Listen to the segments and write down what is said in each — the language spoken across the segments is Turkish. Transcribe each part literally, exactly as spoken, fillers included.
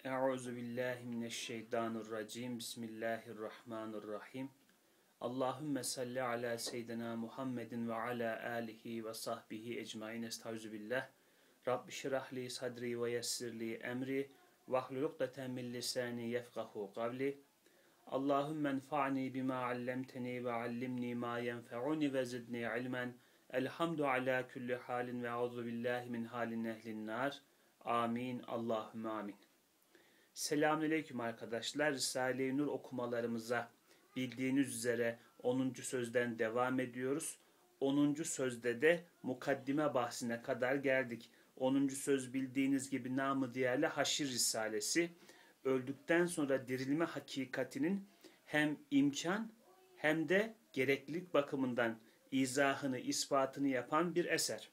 Euzu billahi mineşşeytanirracim. Bismillahirrahmanirrahim. Allahümme salli ala seyyidina Muhammedin ve ala alihi ve sahbihi ecmaîn. Estaizu billah. Rabbi şrah li sadri ve yessir li emri vahlul ukdeten min lisani yefkahu kavli. Allahümme enfa'ni bima allemteni ve allimni ma yenfe'uni ve zidni ilmen. Elhamdu ala kulli halin ve euzu billahi min halin ehlin nar. Amin. Allahümme amin. Selamünaleyküm arkadaşlar. Risale-i Nur okumalarımıza bildiğiniz üzere onuncu sözden devam ediyoruz. onuncu sözde de mukaddime bahsine kadar geldik. onuncu söz bildiğiniz gibi namı diğerle Haşr Risalesi. Öldükten sonra dirilme hakikatinin hem imkan hem de gereklilik bakımından izahını, ispatını yapan bir eser.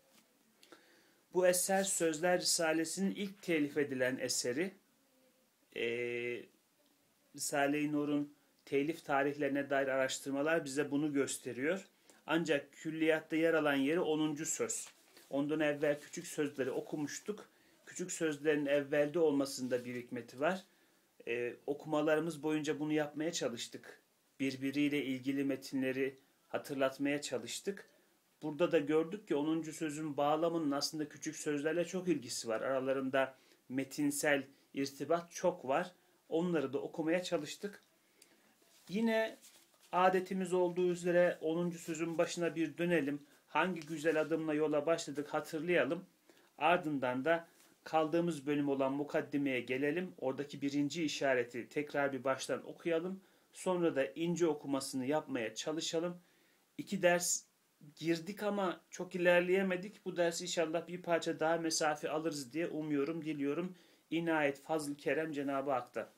Bu eser Sözler Risalesi'nin ilk telif edilen eseri. Ee, Risale-i Nur'un telif tarihlerine dair araştırmalar bize bunu gösteriyor. Ancak külliyatta yer alan yeri onuncu söz. Ondan evvel küçük sözleri okumuştuk. Küçük sözlerin evvelde olmasında bir hikmeti var. Ee, okumalarımız boyunca bunu yapmaya çalıştık. Birbiriyle ilgili metinleri hatırlatmaya çalıştık. Burada da gördük ki onuncu sözün bağlamının aslında küçük sözlerle çok ilgisi var. Aralarında metinsel irtibat çok var. Onları da okumaya çalıştık. Yine adetimiz olduğu üzere onuncu sözün başına bir dönelim. Hangi güzel adımla yola başladık hatırlayalım. Ardından da kaldığımız bölüm olan mukaddimeye gelelim. Oradaki birinci işareti tekrar bir baştan okuyalım. Sonra da ince okumasını yapmaya çalışalım. İki ders girdik ama çok ilerleyemedik. Bu dersi inşallah bir parça daha mesafe alırız diye umuyorum, diliyorum. İnayet, fazl-ı kerem Cenab-ı Hak'ta.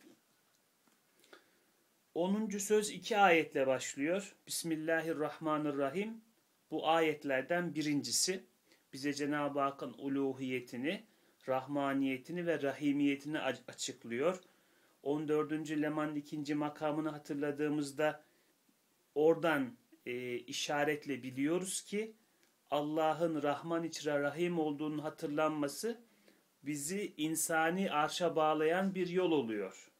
onuncu söz iki ayetle başlıyor. Bismillahirrahmanirrahim. Bu ayetlerden birincisi bize Cenab-ı Hakk'ın uluhiyetini, rahmaniyetini ve rahimiyetini açıklıyor. on dördüncü lemanın ikinci makamını hatırladığımızda oradan e, işaretle biliyoruz ki Allah'ın Rahman içre Rahim olduğunun hatırlanması bizi insani arşa bağlayan bir yol oluyor.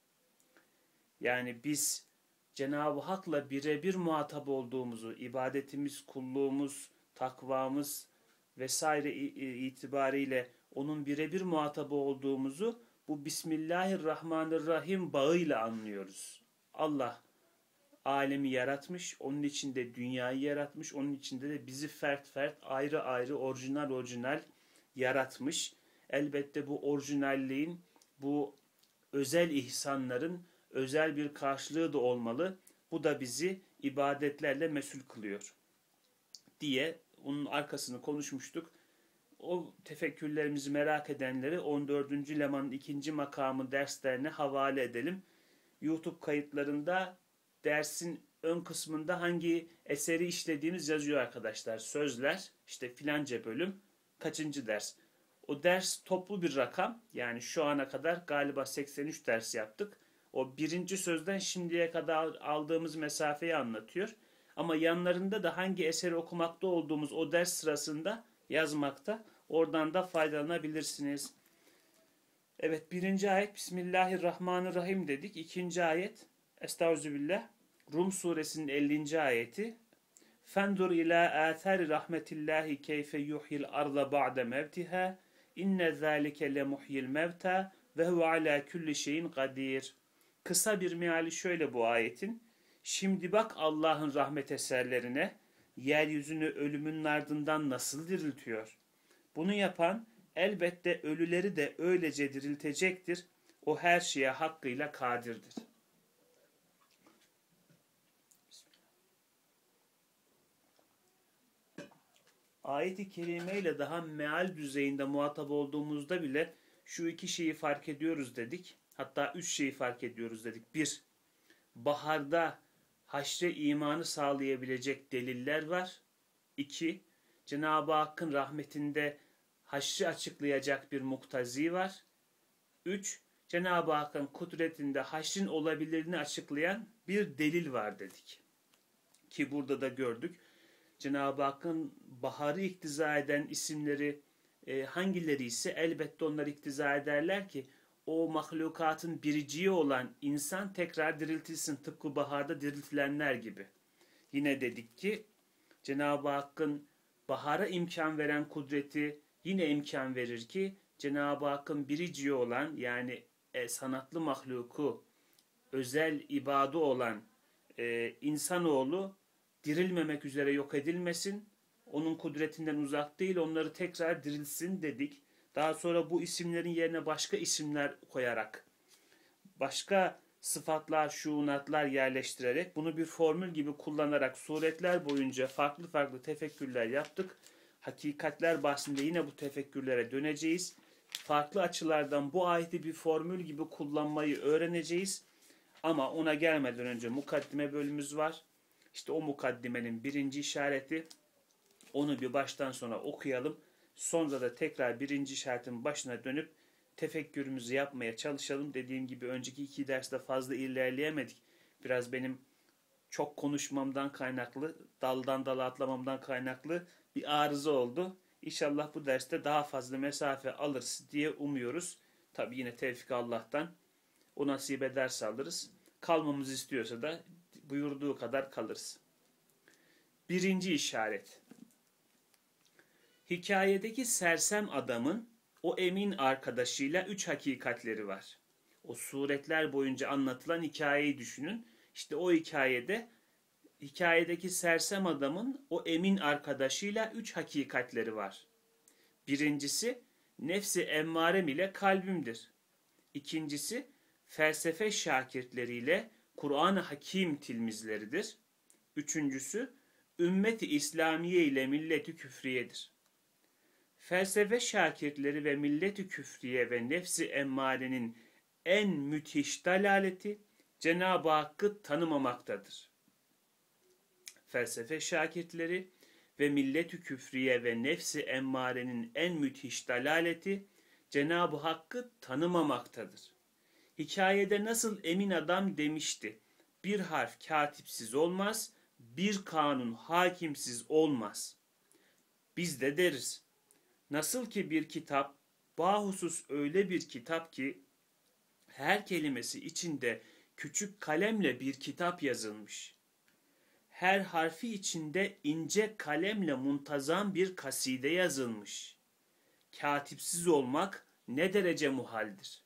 Yani biz Cenab-ı Hak'la birebir muhatap olduğumuzu, ibadetimiz, kulluğumuz, takvamız vesaire itibariyle onun birebir muhatabı olduğumuzu bu Bismillahirrahmanirrahim bağıyla anlıyoruz. Allah alemi yaratmış, onun içinde dünyayı yaratmış, onun içinde de bizi fert fert, ayrı ayrı, orijinal orijinal yaratmış. Elbette bu orijinalliğin, bu özel ihsanların özel bir karşılığı da olmalı. Bu da bizi ibadetlerle mesul kılıyor diye onun arkasını konuşmuştuk. O tefekkürlerimizi merak edenleri on dördüncü lemanın ikinci makamı derslerine havale edelim. YouTube kayıtlarında dersin ön kısmında hangi eseri işlediğimiz yazıyor arkadaşlar. Sözler, işte filanca bölüm, kaçıncı ders. O ders toplu bir rakam. Yani şu ana kadar galiba seksen üç ders yaptık. O birinci sözden şimdiye kadar aldığımız mesafeyi anlatıyor. Ama yanlarında da hangi eseri okumakta olduğumuz o ders sırasında yazmakta. Oradan da faydalanabilirsiniz. Evet, birinci ayet Bismillahirrahmanirrahim dedik. İkinci ayet Estağfirullah. Rum suresinin ellinci ayeti. Fendur ila athari rahmetillahi keyfe yuhyil arda ba'de mevtiha inne zâlike le muhyil mevta ve huve ala kulli şeyin kadir. Kısa bir meali şöyle bu ayetin. Şimdi bak Allah'ın rahmet eserlerine, yeryüzünü ölümün ardından nasıl diriltiyor. Bunu yapan elbette ölüleri de öylece diriltecektir. O her şeye hakkıyla kadirdir. Ayet-i kerime ile daha meal düzeyinde muhatap olduğumuzda bile şu iki şeyi fark ediyoruz dedik. Hatta üç şeyi fark ediyoruz dedik. Bir, baharda haşre imanı sağlayabilecek deliller var. İki, Cenab-ı Hakk'ın rahmetinde haşrı açıklayacak bir muktazi var. Üç, Cenab-ı Hakk'ın kudretinde haşrin olabilirliğini açıklayan bir delil var dedik. Ki burada da gördük. Cenab-ı Hakk'ın baharı iktiza eden isimleri e, hangileri ise elbette onlar iktiza ederler ki o mahlukatın biriciği olan insan tekrar diriltilsin, tıpkı baharda diriltilenler gibi. Yine dedik ki Cenab-ı Hakk'ın bahara imkan veren kudreti yine imkan verir ki Cenab-ı Hakk'ın biriciği olan, yani e, sanatlı mahluku, özel ibadı olan e, insanoğlu dirilmemek üzere yok edilmesin. Onun kudretinden uzak değil, onları tekrar dirilsin dedik. Daha sonra bu isimlerin yerine başka isimler koyarak, başka sıfatlar, şuunatlar yerleştirerek, bunu bir formül gibi kullanarak suretler boyunca farklı farklı tefekkürler yaptık. Hakikatler bahsinde yine bu tefekkürlere döneceğiz. Farklı açılardan bu ayeti bir formül gibi kullanmayı öğreneceğiz. Ama ona gelmeden önce mukaddime bölümümüz var. İşte o mukaddimenin birinci işareti. Onu bir baştan sona okuyalım. Sonra da tekrar birinci işaretin başına dönüp tefekkürümüzü yapmaya çalışalım. Dediğim gibi önceki iki derste fazla ilerleyemedik. Biraz benim çok konuşmamdan kaynaklı, daldan dala atlamamdan kaynaklı bir arıza oldu. İnşallah bu derste daha fazla mesafe alırız diye umuyoruz. Tabi yine tevfik Allah'tan. O nasip ederse alırız. Kalmamızı istiyorsa da buyurduğu kadar kalırız. Birinci işaret. Hikayedeki sersem adamın o emin arkadaşıyla üç hakikatleri var. O suretler boyunca anlatılan hikayeyi düşünün. İşte o hikayede, hikayedeki sersem adamın o emin arkadaşıyla üç hakikatleri var. Birincisi, nefsi emmarem ile kalbimdir. İkincisi, felsefe şakirtleriyle Kur'an-ı Hakim tilmizleridir. Üçüncüsü, ümmeti İslamiye ile millet-i küfriyedir. Felsefe şakirtleri ve millet-i küfriye ve nefsi emmarenin en müthiş dalaleti Cenab-ı Hakk'ı tanımamaktadır. Felsefe şakirtleri ve millet-i küfriye ve nefsi emmarenin en müthiş dalaleti Cenab-ı Hakk'ı tanımamaktadır. Hikayede nasıl emin adam demişti, bir harf katipsiz olmaz, bir kanun hakimsiz olmaz. Biz de deriz, nasıl ki bir kitap, bahusus öyle bir kitap ki, her kelimesi içinde küçük kalemle bir kitap yazılmış. Her harfi içinde ince kalemle muntazam bir kaside yazılmış. Katipsiz olmak ne derece muhaldir.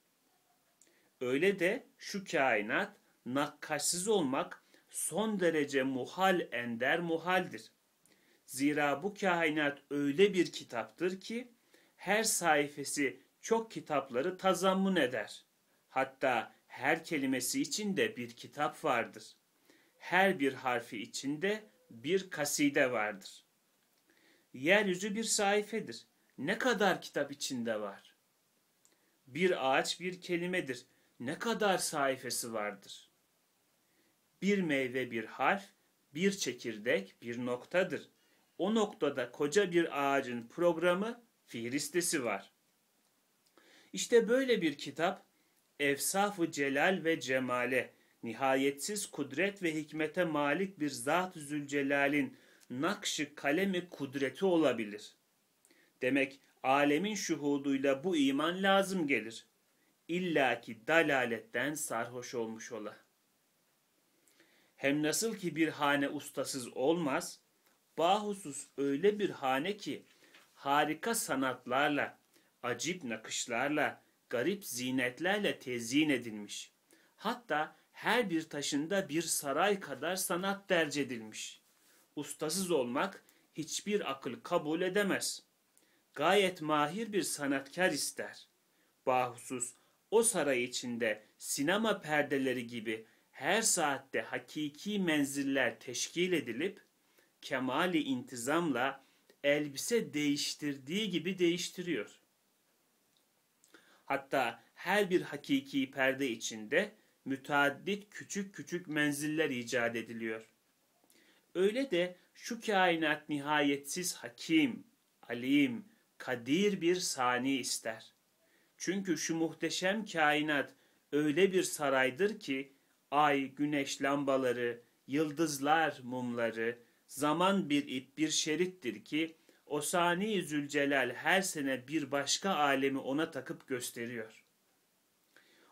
Öyle de şu kainat, nakkaşsız olmak son derece muhal ender muhaldir. Zira bu kainat öyle bir kitaptır ki her sayfası çok kitapları tazammun eder. Hatta her kelimesi içinde bir kitap vardır. Her bir harfi içinde bir kaside vardır. Yeryüzü bir sayfedir. Ne kadar kitap içinde var? Bir ağaç bir kelimedir. Ne kadar sayfası vardır? Bir meyve bir harf, bir çekirdek bir noktadır. O noktada koca bir ağacın programı, fihristesi var. İşte böyle bir kitap, Efsaf-ı Celal ve Cemale, nihayetsiz kudret ve hikmete malik bir Zat-ı Zülcelal'in nakş-ı kalemi kudreti olabilir. Demek alemin şuhuduyla bu iman lazım gelir. İlla ki dalaletten sarhoş olmuş ola. Hem nasıl ki bir hane ustasız olmaz, bahusus öyle bir hane ki harika sanatlarla, acip nakışlarla, garip zinetlerle tezyin edilmiş. Hatta her bir taşında bir saray kadar sanat derc edilmiş. Ustasız olmak hiçbir akıl kabul edemez. Gayet mahir bir sanatkar ister. Bahusus o saray içinde sinema perdeleri gibi her saatte hakiki menziller teşkil edilip kemali intizamla elbise değiştirdiği gibi değiştiriyor. Hatta her bir hakiki perde içinde müteaddit küçük küçük menziller icat ediliyor. Öyle de şu kainat nihayetsiz hakim, alim, kadir bir sani ister. Çünkü şu muhteşem kainat öyle bir saraydır ki ay, güneş lambaları, yıldızlar mumları, zaman bir ip bir şerittir ki o sani Zülcelal her sene bir başka alemi ona takıp gösteriyor.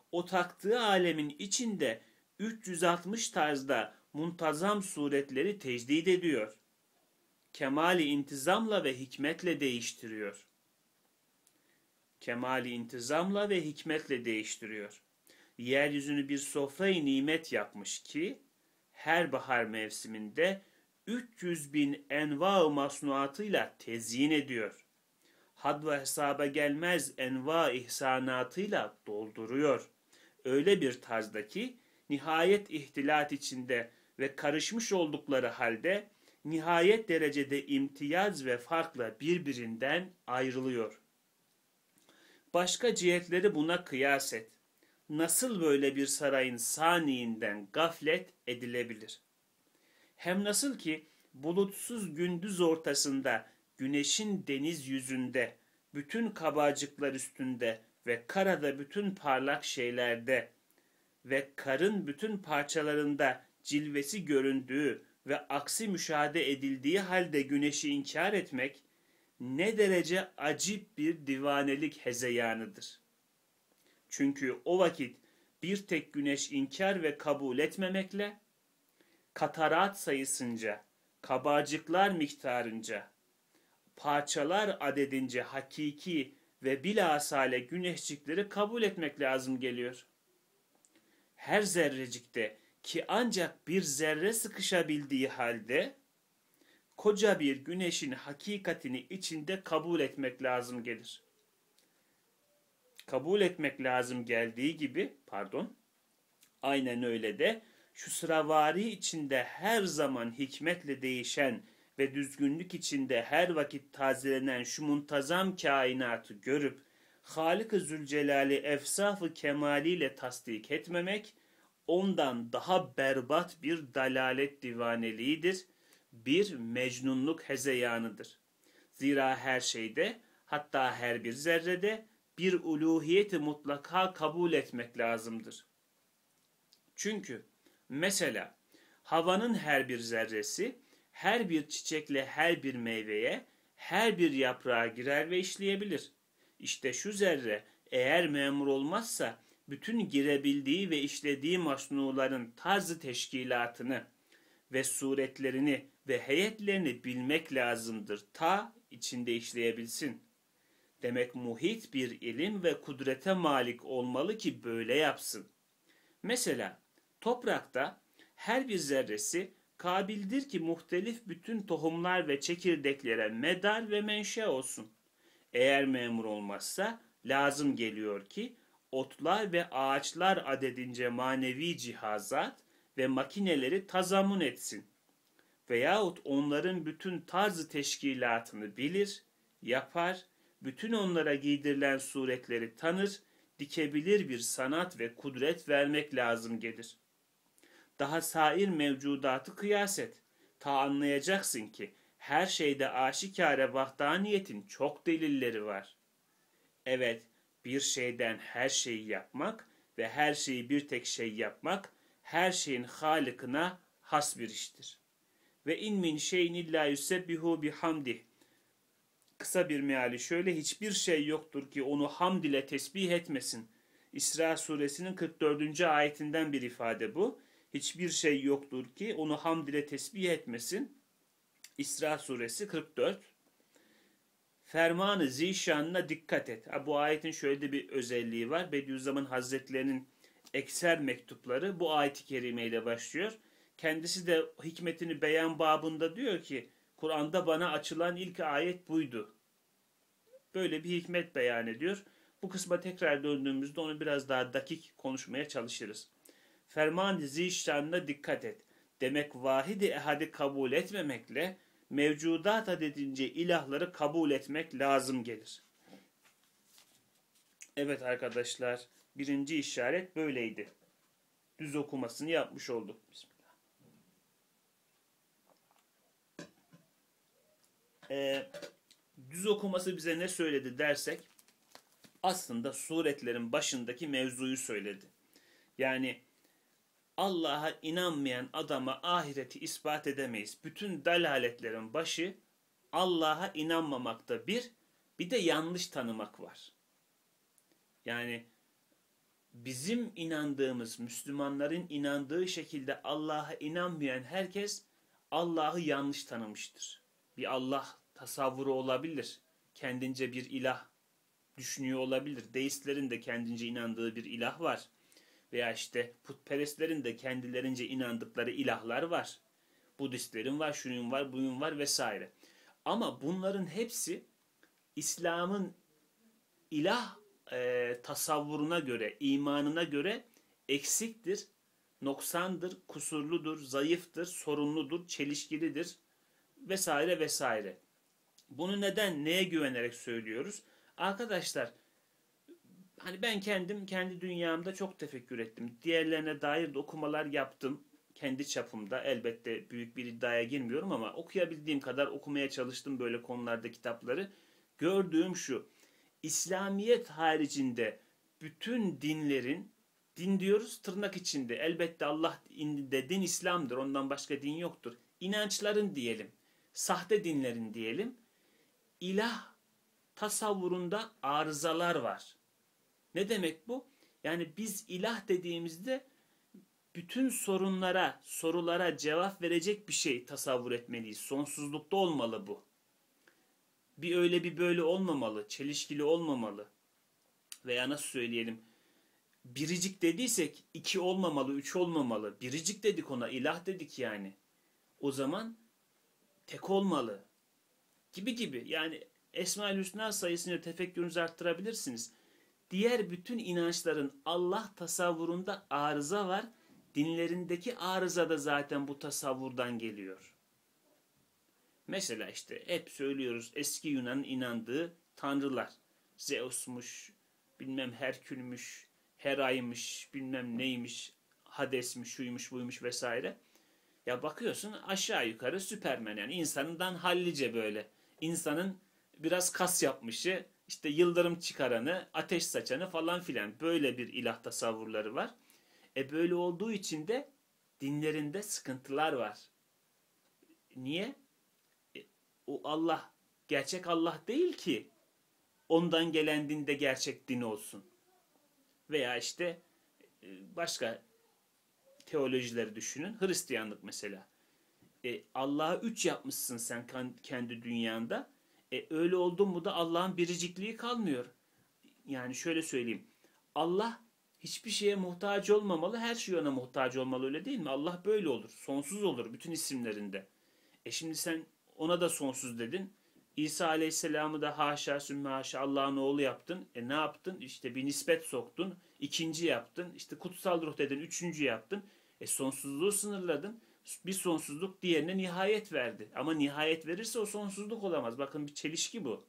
o taktığı alemin içinde üç yüz altmış tarzda muntazam suretleri tecdid ediyor. Kemali intizamla ve hikmetle değiştiriyor. Kemali intizamla ve hikmetle değiştiriyor. Yeryüzünü bir sofrayı nimet yapmış ki her bahar mevsiminde üç yüz bin enva-ı masnuatıyla tezyin ediyor. Had ve hesaba gelmez enva ihsanatıyla dolduruyor. Öyle bir tarzdaki nihayet ihtilat içinde ve karışmış oldukları halde nihayet derecede imtiyaz ve farkla birbirinden ayrılıyor. Başka cihetleri buna kıyas et. Nasıl böyle bir sarayın saniinden gaflet edilebilir? Hem nasıl ki bulutsuz gündüz ortasında güneşin deniz yüzünde, bütün kabarcıklar üstünde ve karada bütün parlak şeylerde ve karın bütün parçalarında cilvesi göründüğü ve aksi müşahede edildiği halde güneşi inkar etmek ne derece acip bir divanelik hezeyanıdır. Çünkü o vakit bir tek güneş inkar ve kabul etmemekle, katarat sayısınca, kabarcıklar miktarınca, parçalar adedince hakiki ve bilhasale güneşcikleri kabul etmek lazım geliyor. Her zerrecikte ki ancak bir zerre sıkışabildiği halde, koca bir güneşin hakikatini içinde kabul etmek lazım gelir. Kabul etmek lazım geldiği gibi, pardon, aynen öyle de şu sıravari içinde her zaman hikmetle değişen ve düzgünlük içinde her vakit tazelenen şu muntazam kainatı görüp Halik-i Zülcelal'i efsaf-ı kemaliyle tasdik etmemek, ondan daha berbat bir dalalet divaneliğidir, bir mecnunluk hezeyanıdır. Zira her şeyde, hatta her bir zerrede bir uluhiyeti mutlaka kabul etmek lazımdır. Çünkü mesela havanın her bir zerresi, her bir çiçekle her bir meyveye, her bir yaprağa girer ve işleyebilir. İşte şu zerre eğer memur olmazsa, bütün girebildiği ve işlediği masnuların tarzı teşkilatını ve suretlerini ve heyetlerini bilmek lazımdır ta içinde işleyebilsin. Demek muhit bir ilim ve kudrete malik olmalı ki böyle yapsın. Mesela toprakta her bir zerresi kabildir ki muhtelif bütün tohumlar ve çekirdeklere medar ve menşe olsun. Eğer memur olmazsa lazım geliyor ki otlar ve ağaçlar adedince manevi cihazat ve makineleri tazamun etsin. Veyahut onların bütün tarzı teşkilatını bilir, yapar, bütün onlara giydirilen suretleri tanır, dikebilir bir sanat ve kudret vermek lazım gelir. Daha sair mevcudatı kıyas et. Ta anlayacaksın ki her şeyde aşikare vahdaniyetin çok delilleri var. Evet, bir şeyden her şeyi yapmak ve her şeyi bir tek şey yapmak, her şeyin halikına has bir iştir. Ve in min şeyin illa yusebbihu bihamdih. Kısa bir meali şöyle: hiçbir şey yoktur ki onu hamd ile tesbih etmesin. İsra suresinin kırk dördüncü ayetinden bir ifade bu. Hiçbir şey yoktur ki onu hamd ile tesbih etmesin. İsra suresi kırk dört. Fermanı zişanına dikkat et. Ha, bu ayetin şöyle de bir özelliği var. Bediüzzaman Hazretlerinin ekser mektupları bu ayet-i kerimeyle başlıyor. Kendisi de hikmetini beyan babında diyor ki, Kur'an'da bana açılan ilk ayet buydu. Böyle bir hikmet beyan ediyor. Bu kısma tekrar döndüğümüzde onu biraz daha dakik konuşmaya çalışırız. Ferman-ı zişanına dikkat et. Demek vahid-i ehadi kabul etmemekle mevcudat adedince ilahları kabul etmek lazım gelir. Evet arkadaşlar, birinci işaret böyleydi. Düz okumasını yapmış olduk. Bismillah. Ee, düz okuması bize ne söyledi dersek, aslında suretlerin başındaki mevzuyu söyledi. Yani Allah'a inanmayan adama ahireti ispat edemeyiz. Bütün dalaletlerin başı Allah'a inanmamakta bir, bir de yanlış tanımak var. Yani bizim inandığımız, Müslümanların inandığı şekilde Allah'a inanmayan herkes Allah'ı yanlış tanımıştır. Bir Allah tasavvuru olabilir. Kendince bir ilah düşünüyor olabilir. Deistlerin de kendince inandığı bir ilah var. Veya işte putperestlerin de kendilerince inandıkları ilahlar var. Budistlerin var, şunun var, bunun var vesaire. Ama bunların hepsi İslam'ın ilah e, tasavvuruna göre, imanına göre eksiktir, noksandır, kusurludur, zayıftır, sorunludur, çelişkilidir vesaire vesaire. Bunu neden, neye güvenerek söylüyoruz? Arkadaşlar, hani ben kendim kendi dünyamda çok tefekkür ettim. Diğerlerine dair de okumalar yaptım. Kendi çapımda, elbette büyük bir iddiaya girmiyorum ama okuyabildiğim kadar okumaya çalıştım böyle konularda kitapları. Gördüğüm şu: İslamiyet haricinde bütün dinlerin, din diyoruz tırnak içinde, elbette Allah indinde din İslam'dır, ondan başka din yoktur. İnançların diyelim, sahte dinlerin diyelim, ilah tasavvurunda arızalar var. Ne demek bu? Yani biz ilah dediğimizde bütün sorunlara, sorulara cevap verecek bir şey tasavvur etmeliyiz. Sonsuzlukta olmalı bu. Bir öyle bir böyle olmamalı, çelişkili olmamalı. Veya nasıl söyleyelim, biricik dediysek iki olmamalı, üç olmamalı. Biricik dedik ona, ilah dedik yani. O zaman tek olmalı. Gibi gibi. Yani Esma-ül Hüsna sayısını tefekkürünüzü arttırabilirsiniz. Diğer bütün inançların Allah tasavvurunda arıza var. Dinlerindeki arıza da zaten bu tasavvurdan geliyor. Mesela işte hep söylüyoruz, eski Yunan'ın inandığı tanrılar. Zeus'muş, bilmem Herkül'müş, Hera'ymış, bilmem neymiş, Hades'miş, şuymuş, buymuş vesaire. Ya bakıyorsun aşağı yukarı Süpermen, yani insanından hallice böyle. İnsanın biraz kas yapmışı, işte yıldırım çıkaranı, ateş saçanı falan filan, böyle bir ilah tasavvurları var. E böyle olduğu için de dinlerinde sıkıntılar var. Niye? E, o Allah gerçek Allah değil ki ondan gelen din de gerçek din olsun. Veya işte başka teolojileri düşünün. Hristiyanlık mesela. E, Allah'ı üç yapmışsın sen kendi dünyanda. E, öyle oldu mu da Allah'ın biricikliği kalmıyor. Yani şöyle söyleyeyim. Allah hiçbir şeye muhtaç olmamalı, her şey ona muhtaç olmalı, öyle değil mi? Allah böyle olur, sonsuz olur bütün isimlerinde. E şimdi sen ona da sonsuz dedin. İsa Aleyhisselam'ı da haşa sümme haşa Allah'ın oğlu yaptın. E ne yaptın? İşte bir nispet soktun. İkinci yaptın. İşte kutsal ruh dedin. Üçüncü yaptın. E sonsuzluğu sınırladın. Bir sonsuzluk diğerine nihayet verdi. Ama nihayet verirse o sonsuzluk olamaz. Bakın bir çelişki bu.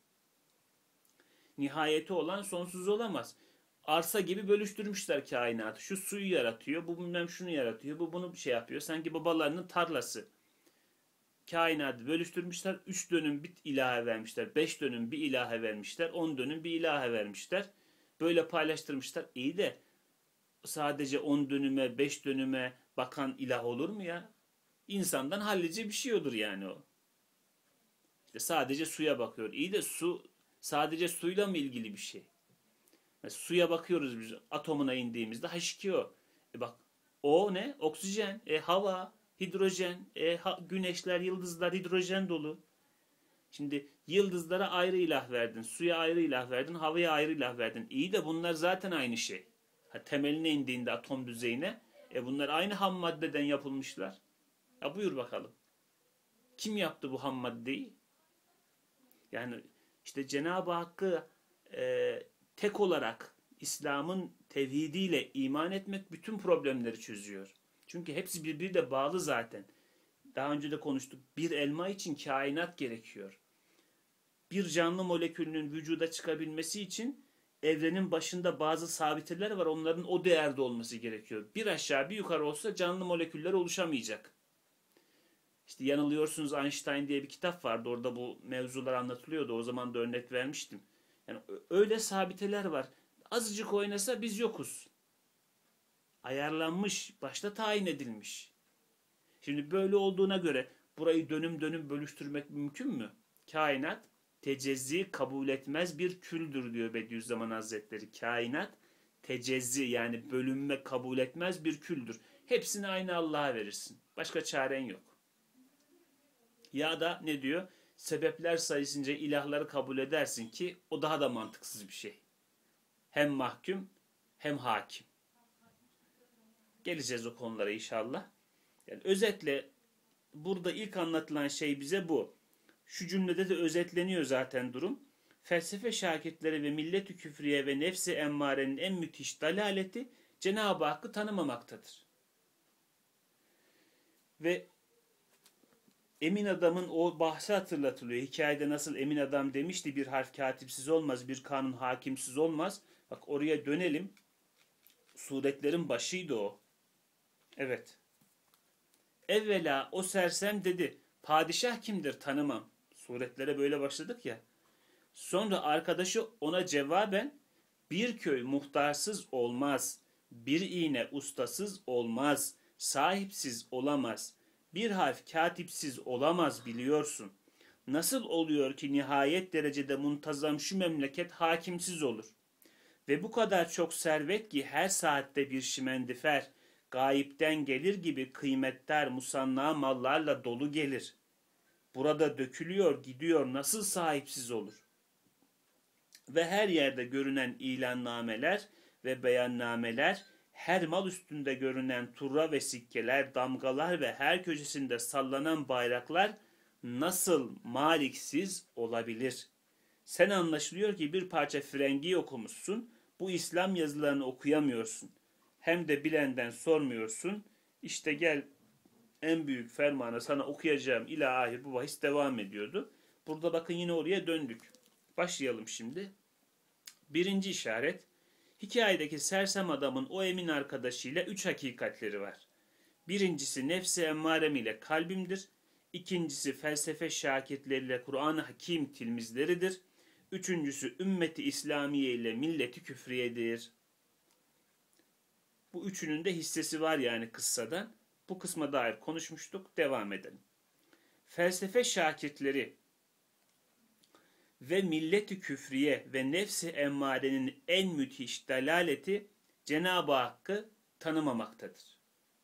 Nihayeti olan sonsuz olamaz. Arsa gibi bölüştürmüşler kainatı. Şu suyu yaratıyor, bu bilmem şunu yaratıyor, bu bunu bir şey yapıyor. Sanki babalarının tarlası. Kainatı bölüştürmüşler, üç dönüm bir ilahe vermişler, beş dönüm bir ilahe vermişler, on dönüm bir ilahe vermişler. Böyle paylaştırmışlar. İyi de sadece on dönüme, beş dönüme bakan ilah olur mu ya? İnsandan hallice bir şey olur yani o. İşte sadece suya bakıyor. İyi de su sadece suyla mı ilgili bir şey? Mesela suya bakıyoruz biz, atomuna indiğimizde H iki O. E bak, o ne? Oksijen, e hava, hidrojen, e ha, güneşler, yıldızlar hidrojen dolu. Şimdi yıldızlara ayrı ilah verdin, suya ayrı ilah verdin, havaya ayrı ilah verdin. İyi de bunlar zaten aynı şey. Ha, temeline indiğinde atom düzeyine, e bunlar aynı ham maddeden yapılmışlar. Ya buyur bakalım. Kim yaptı bu ham maddeyi? Yani işte Cenab-ı Hakk'ı e, tek olarak İslam'ın tevhidiyle iman etmek bütün problemleri çözüyor. Çünkü hepsi birbiriyle bağlı zaten. Daha önce de konuştuk. Bir elma için kainat gerekiyor. Bir canlı molekülünün vücuda çıkabilmesi için evrenin başında bazı sabiteler var. Onların o değerde olması gerekiyor. Bir aşağı bir yukarı olsa canlı moleküller oluşamayacak. İşte Yanılıyorsunuz Einstein diye bir kitap vardı. Orada bu mevzular anlatılıyordu. O zaman da örnek vermiştim. Yani öyle sabiteler var. Azıcık oynasa biz yokuz. Ayarlanmış, başta tayin edilmiş. Şimdi böyle olduğuna göre burayı dönüm dönüm bölüştürmek mümkün mü? Kainat tecezzi kabul etmez bir küldür diyor Bediüzzaman Hazretleri. Kainat tecezzi yani bölünme kabul etmez bir küldür. Hepsini aynı Allah'a verirsin. Başka çaren yok. Ya da ne diyor? Sebepler sayısınca ilahları kabul edersin ki o daha da mantıksız bir şey. Hem mahkum hem hakim. Geleceğiz o konulara inşallah. Yani özetle burada ilk anlatılan şey bize bu. Şu cümlede de özetleniyor zaten durum. Felsefe şakirtleri ve millet-i küfriye ve nefsi emmarenin en müthiş dalaleti Cenab-ı Hakk'ı tanımamaktadır. Ve emin adamın o bahsi hatırlatılıyor. Hikayede nasıl emin adam demişti, bir harf katipsiz olmaz, bir kanun hakimsiz olmaz. Bak oraya dönelim. Suretlerin başıydı o. Evet. Evvela o sersem dedi, padişah kimdir tanımam. Suretlere böyle başladık ya. Sonra arkadaşı ona cevaben, bir köy muhtarsız olmaz, bir iğne ustasız olmaz, sahipsiz olamaz, bir harf katipsiz olamaz biliyorsun. Nasıl oluyor ki nihayet derecede muntazam şu memleket hakimsiz olur? Ve bu kadar çok servet ki her saatte bir şimendifer, gayipten gelir gibi kıymetler musanna mallarla dolu gelir. Burada dökülüyor gidiyor nasıl sahipsiz olur? Ve her yerde görünen ilannameler ve beyannameler, her mal üstünde görünen turra ve sikkeler, damgalar ve her köşesinde sallanan bayraklar nasıl maliksiz olabilir? Sen anlaşılıyor ki bir parça frengi okumuşsun, bu İslam yazılarını okuyamıyorsun. Hem de bilenden sormuyorsun. İşte gel en büyük fermanı sana okuyacağım ilahi bu bahis devam ediyordu. Burada bakın yine oraya döndük. Başlayalım şimdi. Birinci işaret, hikayedeki sersem adamın o emin arkadaşıyla üç hakikatleri var. Birincisi nefsi emmarem ile kalbimdir. İkincisi felsefe şakirtleriyle Kur'an-ı Hakim tilmizleridir. Üçüncüsü ümmeti İslamiye ile milleti küfriyedir. Bu üçünün de hissesi var yani kıssadan. Bu kısma dair konuşmuştuk. Devam edelim. Felsefe şakirtleri ve milleti küfriye ve nefsi emmarenin en müthiş dalaleti Cenab-ı Hakk'ı tanımamaktadır.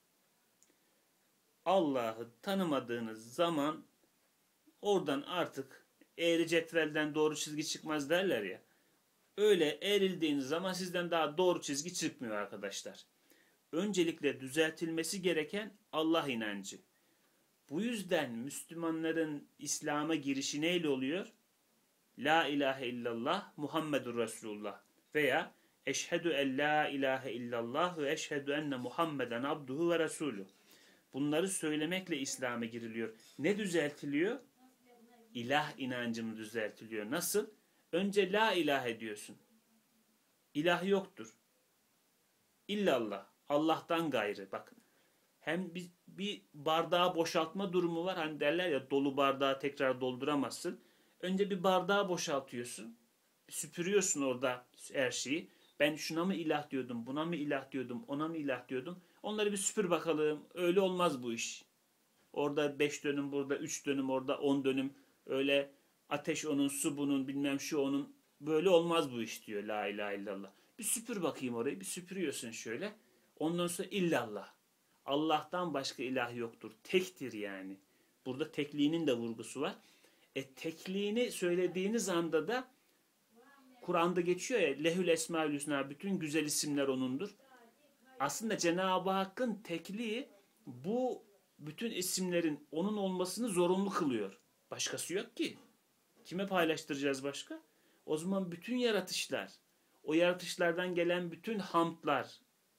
Allah'ı tanımadığınız zaman oradan artık eğri cetvelden doğru çizgi çıkmaz derler ya. Öyle eğrildiğiniz zaman sizden daha doğru çizgi çıkmıyor arkadaşlar. Öncelikle düzeltilmesi gereken Allah inancı. Bu yüzden Müslümanların İslam'a girişi neyle oluyor? La ilahe illallah Muhammedur Resulullah veya eşhedü en la ilahe illallah ve eşhedü enne Muhammeden abduhu ve resulü. Bunları söylemekle İslam'a giriliyor. Ne düzeltiliyor? İlah inancını düzeltiliyor. Nasıl? Önce la ilahe diyorsun. İlah yoktur. İllallah. Allah'tan gayrı. Bakın. Hem bir, bir bardağı boşaltma durumu var. Hani derler ya dolu bardağı tekrar dolduramazsın. Önce bir bardağı boşaltıyorsun. Bir süpürüyorsun orada her şeyi. Ben şuna mı ilah diyordum, buna mı ilah diyordum, ona mı ilah diyordum. Onları bir süpür bakalım. Öyle olmaz bu iş. Orada beş dönüm, burada üç dönüm, orada on dönüm. Öyle ateş onun, su bunun, bilmem şu onun. Böyle olmaz bu iş diyor la ilahe illallah. Bir süpür bakayım orayı. Bir süpürüyorsun şöyle. Ondan sonra illallah. Allah'tan başka ilah yoktur. Tektir yani. Burada tekliğinin de vurgusu var. E tekliğini söylediğiniz anda da Kur'an'da geçiyor ya lehül esmaül hüsna, bütün güzel isimler onundur. Aslında Cenab-ı Hakk'ın tekliği bu bütün isimlerin onun olmasını zorunlu kılıyor. Başkası yok ki. Kime paylaştıracağız başka? O zaman bütün yaratışlar, o yaratışlardan gelen bütün hamdlar,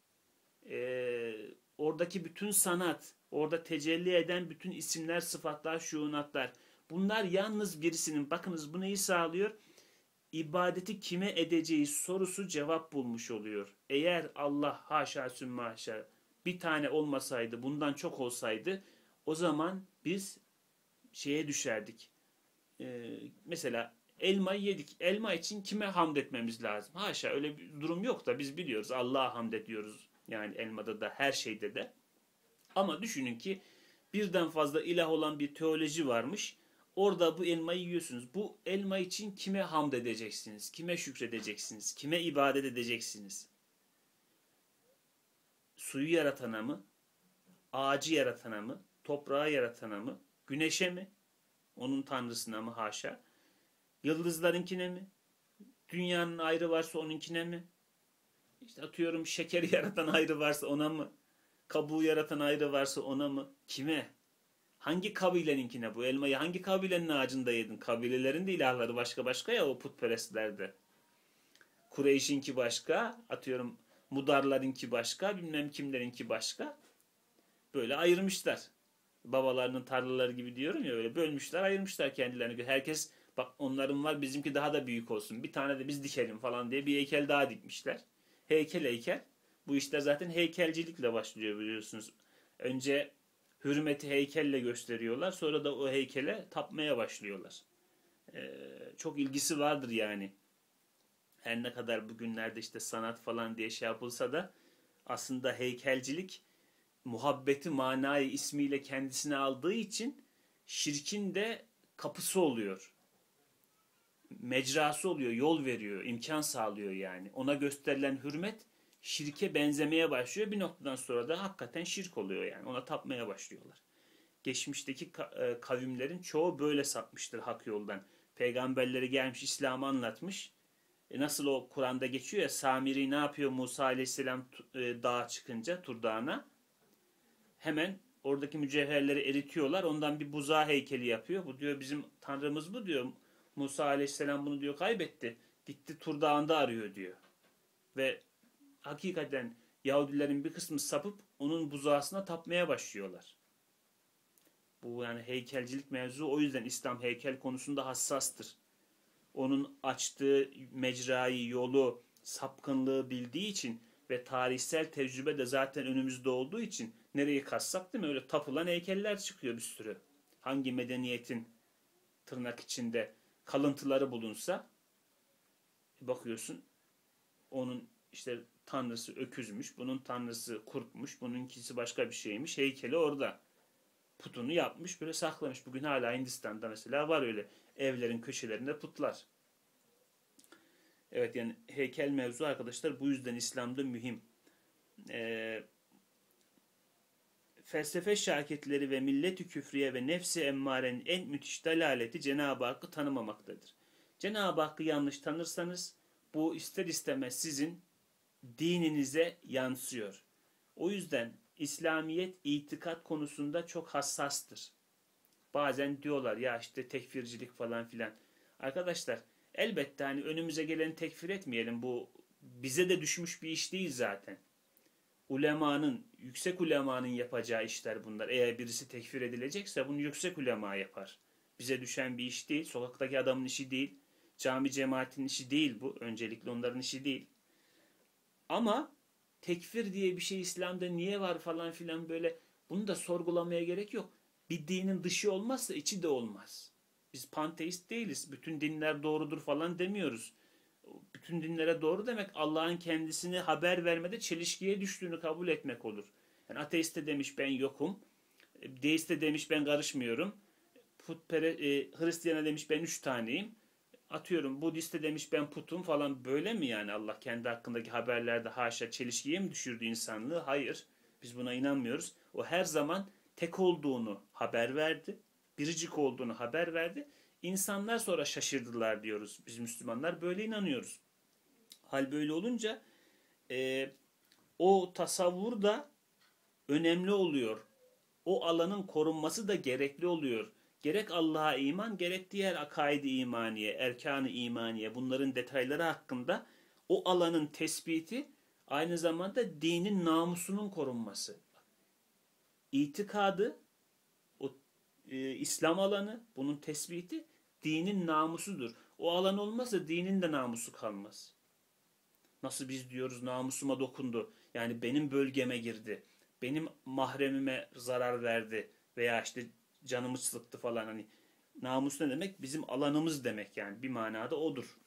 e, oradaki bütün sanat, orada tecelli eden bütün isimler, sıfatlar, şuunatlar, bunlar yalnız birisinin, bakınız bu neyi sağlıyor? İbadeti kime edeceği sorusu cevap bulmuş oluyor. Eğer Allah haşa sümme haşa bir tane olmasaydı, bundan çok olsaydı, o zaman biz şeye düşerdik. Ee, mesela elmayı yedik. Elma için kime hamd etmemiz lazım? Haşa öyle bir durum yok da biz biliyoruz. Allah'a hamd ediyoruz. Yani elmada da her şeyde de. Ama düşünün ki birden fazla ilah olan bir teoloji varmış. Orada bu elmayı yiyorsunuz. Bu elma için kime hamd edeceksiniz? Kime şükredeceksiniz? Kime ibadet edeceksiniz? suyu yaratana mı? Ağacı yaratana mı? Toprağı yaratana mı? Güneşe mi? Onun tanrısına mı? Haşa. Yıldızlarınkine mi? Dünyanın ayrı varsa onunkine mi? İşte atıyorum şekeri yaratan ayrı varsa ona mı? Kabuğu yaratan ayrı varsa ona mı? Kime? Hangi kabileninkine bu? Elmayı hangi kabilenin ağacında yedin? Kabilelerin de ilahları başka başka ya o putperestlerde. Kureyş'inki başka, atıyorum Mudarlarınki başka, bilmem kimlerinki başka. Böyle ayırmışlar. Babalarının tarlaları gibi diyorum ya, öyle bölmüşler, ayırmışlar kendilerini. Herkes bak onların var, bizimki daha da büyük olsun. Bir tane de biz dikelim falan diye bir heykel daha dikmişler. Heykel heykel. Bu işler zaten heykelcilikle başlıyor biliyorsunuz. Önce hürmeti heykelle gösteriyorlar. Sonra da o heykele tapmaya başlıyorlar. Ee, çok ilgisi vardır yani. Her ne kadar bugünlerde işte sanat falan diye şey yapılsa da aslında heykelcilik muhabbeti manayı ismiyle kendisine aldığı için şirkin de kapısı oluyor. Mecrası oluyor, yol veriyor, imkan sağlıyor yani. Ona gösterilen hürmet şirke benzemeye başlıyor. Bir noktadan sonra da hakikaten şirk oluyor yani. Ona tapmaya başlıyorlar. Geçmişteki kavimlerin çoğu böyle sapmıştır hak yoldan. Peygamberleri gelmiş, İslam'ı anlatmış. E nasıl o Kur'an'da geçiyor ya, Samiri ne yapıyor Musa Aleyhisselam e, dağa çıkınca, Tur Dağı'na? Hemen oradaki mücevherleri eritiyorlar. Ondan bir buzağı heykeli yapıyor. Bu diyor bizim tanrımız bu diyor. Musa Aleyhisselam bunu diyor kaybetti. Gitti Tur Dağı'nda arıyor diyor. Ve hakikaten Yahudilerin bir kısmı sapıp onun buzağısına tapmaya başlıyorlar. Bu yani heykelcilik mevzu, o yüzden İslam heykel konusunda hassastır. Onun açtığı mecrayı, yolu, sapkınlığı bildiği için ve tarihsel tecrübe de zaten önümüzde olduğu için nereyi kassak değil mi? Öyle tapılan heykeller çıkıyor bir sürü. Hangi medeniyetin tırnak içinde kalıntıları bulunsa bakıyorsun onun işte tanrısı öküzmüş, bunun tanrısı kurtmuş, bununkisi başka bir şeymiş. Heykeli orada. Putunu yapmış, böyle saklamış. Bugün hala Hindistan'da mesela var öyle evlerin köşelerinde putlar. Evet yani heykel mevzu arkadaşlar bu yüzden İslam'da mühim. Ee, felsefe şakirtleri ve millet-i küfriye ve nefsi emmarenin en müthiş dalaleti Cenab-ı Hakk'ı tanımamaktadır. Cenab-ı Hakk'ı yanlış tanırsanız bu ister istemez sizin dininize yansıyor. O yüzden İslamiyet itikat konusunda çok hassastır. Bazen diyorlar ya işte tekfircilik falan filan. Arkadaşlar elbette hani önümüze geleni tekfir etmeyelim. Bu bize de düşmüş bir iş değil zaten. Ulemanın, yüksek ulemanın yapacağı işler bunlar. Eğer birisi tekfir edilecekse bunu yüksek ulema yapar. Bize düşen bir iş değil. Sokaktaki adamın işi değil. Cami cemaatin işi değil bu. Öncelikle onların işi değil. Ama tekfir diye bir şey İslam'da niye var falan filan böyle, bunu da sorgulamaya gerek yok. Bir dinin dışı olmazsa içi de olmaz. Biz panteist değiliz. Bütün dinler doğrudur falan demiyoruz. Bütün dinlere doğru demek Allah'ın kendisini haber vermede çelişkiye düştüğünü kabul etmek olur. Yani ateist de demiş ben yokum. Deist de demiş ben karışmıyorum. Putpere, e, Hristiyan'a demiş ben üç taneyim. Atıyorum Budist de demiş ben putum falan, böyle mi yani Allah kendi hakkındaki haberlerde haşa çelişkiye mi düşürdü insanlığı? Hayır. Biz buna inanmıyoruz. O her zaman tek olduğunu haber verdi. Biricik olduğunu haber verdi. İnsanlar sonra şaşırdılar diyoruz. Biz Müslümanlar böyle inanıyoruz. Hal böyle olunca e, o tasavvur da önemli oluyor. O alanın korunması da gerekli oluyor. Gerek Allah'a iman, gerek diğer akaid-i imaniye, erkan-ı imaniye, bunların detayları hakkında o alanın tespiti aynı zamanda dinin namusunun korunması. İtikadı, o e, İslam alanı, bunun tespiti dinin namusudur. O alan olmazsa dinin de namusu kalmaz. Nasıl biz diyoruz namusuma dokundu, yani benim bölgeme girdi, benim mahremime zarar verdi veya işte canımı sıktı falan, hani namus ne demek? Bizim alanımız demek yani, bir manada odur.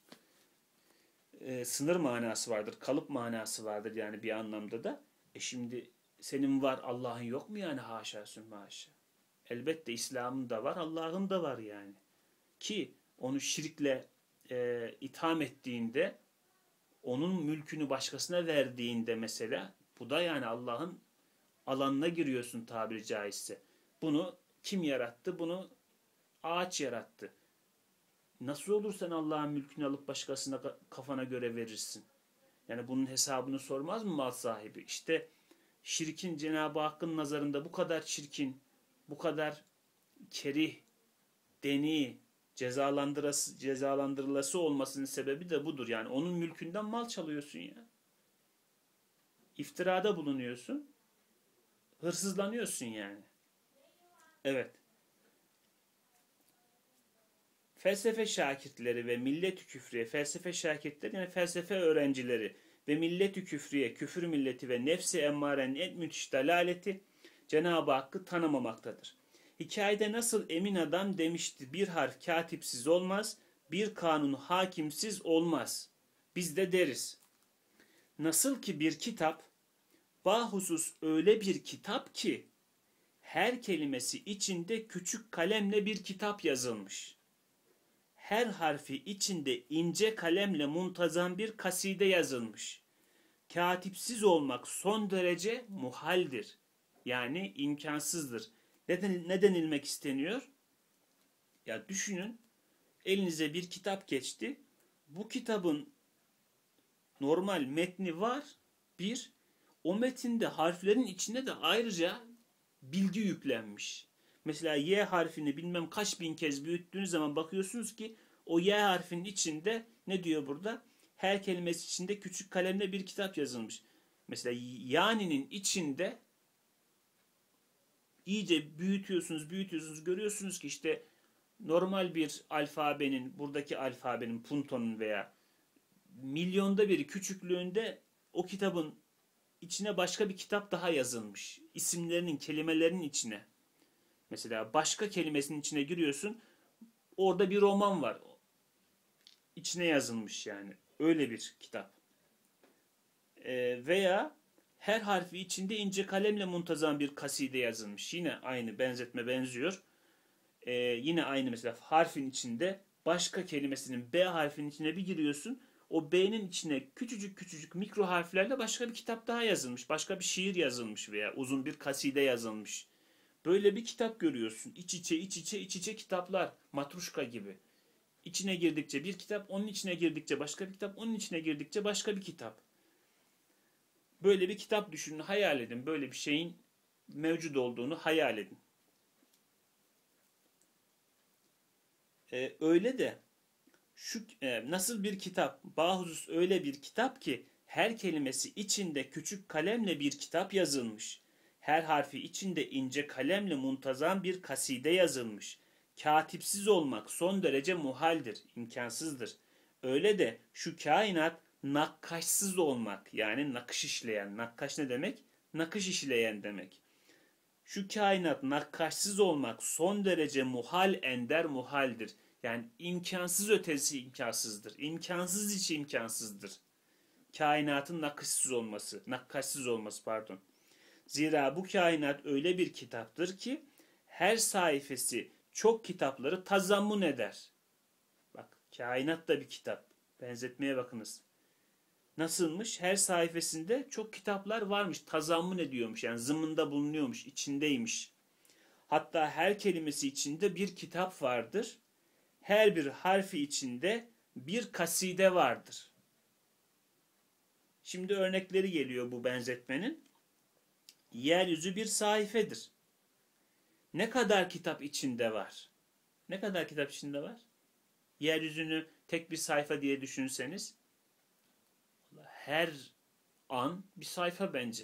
Ee, sınır manası vardır, kalıp manası vardır yani bir anlamda da. E şimdi senin var Allah'ın yok mu yani, haşa sümme haşa. Elbette İslam'ın da var, Allah'ın da var yani. Ki onu şirkle e, itham ettiğinde, onun mülkünü başkasına verdiğinde mesela Bu da yani Allah'ın alanına giriyorsun tabiri caizse. Bunu kim yarattı? Bunu ağaç yarattı. Nasıl olur sen Allah'ın mülkünü alıp başkasına kafana göre verirsin? Yani bunun hesabını sormaz mı mal sahibi? İşte şirkin Cenab-ı Hakk'ın nazarında bu kadar çirkin, bu kadar kerih, deni, cezalandırılası, cezalandırılası olmasının sebebi de budur. Yani onun mülkünden mal çalıyorsun ya. İftirada bulunuyorsun. Hırsızlanıyorsun yani. Evet. Felsefe şakirtleri ve millet-i küfriye, felsefe şakirtleri yani felsefe öğrencileri ve millet-i küfriye, küfür milleti ve nefsi emmarenin en müthiş dalaleti Cenab-ı Hakk'ı tanımamaktadır. Hikayede nasıl emin adam demişti, bir harf katipsiz olmaz, bir kanun hakimsiz olmaz. Biz de deriz. Nasıl ki bir kitap, bahusus öyle bir kitap ki, her kelimesi içinde küçük kalemle bir kitap yazılmış. Her harfi içinde ince kalemle muntazam bir kaside yazılmış. Katipsiz olmak son derece muhaldir. Yani imkansızdır. Neden, ne denilmek isteniyor? Ya düşünün, elinize bir kitap geçti. Bu kitabın normal metni var. Bir, o metinde harflerin içine de ayrıca bilgi yüklenmiş. Mesela Y harfini bilmem kaç bin kez büyüttüğünüz zaman bakıyorsunuz ki o Y harfinin içinde ne diyor burada? Her kelimesi içinde küçük kalemle bir kitap yazılmış. Mesela yani'nin içinde iyice büyütüyorsunuz, büyütüyorsunuz, görüyorsunuz ki işte normal bir alfabenin, buradaki alfabenin, puntonun veya milyonda biri küçüklüğünde o kitabın içine başka bir kitap daha yazılmış. İsimlerinin, kelimelerinin içine. Mesela başka kelimesinin içine giriyorsun, orada bir roman var. İçine yazılmış yani. Öyle bir kitap. Ee, veya her harfi içinde ince kalemle muntazam bir kaside yazılmış. Yine aynı benzetme benziyor. Ee, yine aynı mesela harfin içinde başka kelimesinin B harfinin içine bir giriyorsun. O B'nin içine küçücük küçücük mikro harflerle başka bir kitap daha yazılmış. Başka bir şiir yazılmış veya uzun bir kaside yazılmış. Böyle bir kitap görüyorsun. İç içe iç içe iç içe kitaplar. Matruşka gibi. İçine girdikçe bir kitap, onun içine girdikçe başka bir kitap, onun içine girdikçe başka bir kitap. Böyle bir kitap düşünün, hayal edin. Böyle bir şeyin mevcut olduğunu hayal edin. Ee, öyle de şu e, nasıl bir kitap? Bahusus öyle bir kitap ki her kelimesi içinde küçük kalemle bir kitap yazılmış. Her harfi içinde ince kalemle muntazam bir kaside yazılmış. Katipsiz olmak son derece muhaldir, imkansızdır. Öyle de şu kainat nakkaşsız olmak, yani nakış işleyen, nakkaş ne demek? Nakış işleyen demek. Şu kainat nakkaşsız olmak son derece muhal ender muhaldir. Yani imkansız ötesi imkansızdır. İmkansız içi imkansızdır. Kainatın nakışsız olması, nakkaşsız olması pardon. Zira bu kainat öyle bir kitaptır ki her sayfası çok kitapları tazammun eder. Bak, kainat da bir kitap. Benzetmeye bakınız. Nasılmış? Her sayfasında çok kitaplar varmış. Tazammun ediyormuş. Yani zımında bulunuyormuş. İçindeymiş. Hatta her kelimesi içinde bir kitap vardır. Her bir harfi içinde bir kaside vardır. Şimdi örnekleri geliyor bu benzetmenin. Yeryüzü bir sayfedir. Ne kadar kitap içinde var? Ne kadar kitap içinde var? Yeryüzünü tek bir sayfa diye düşünseniz, her an bir sayfa bence.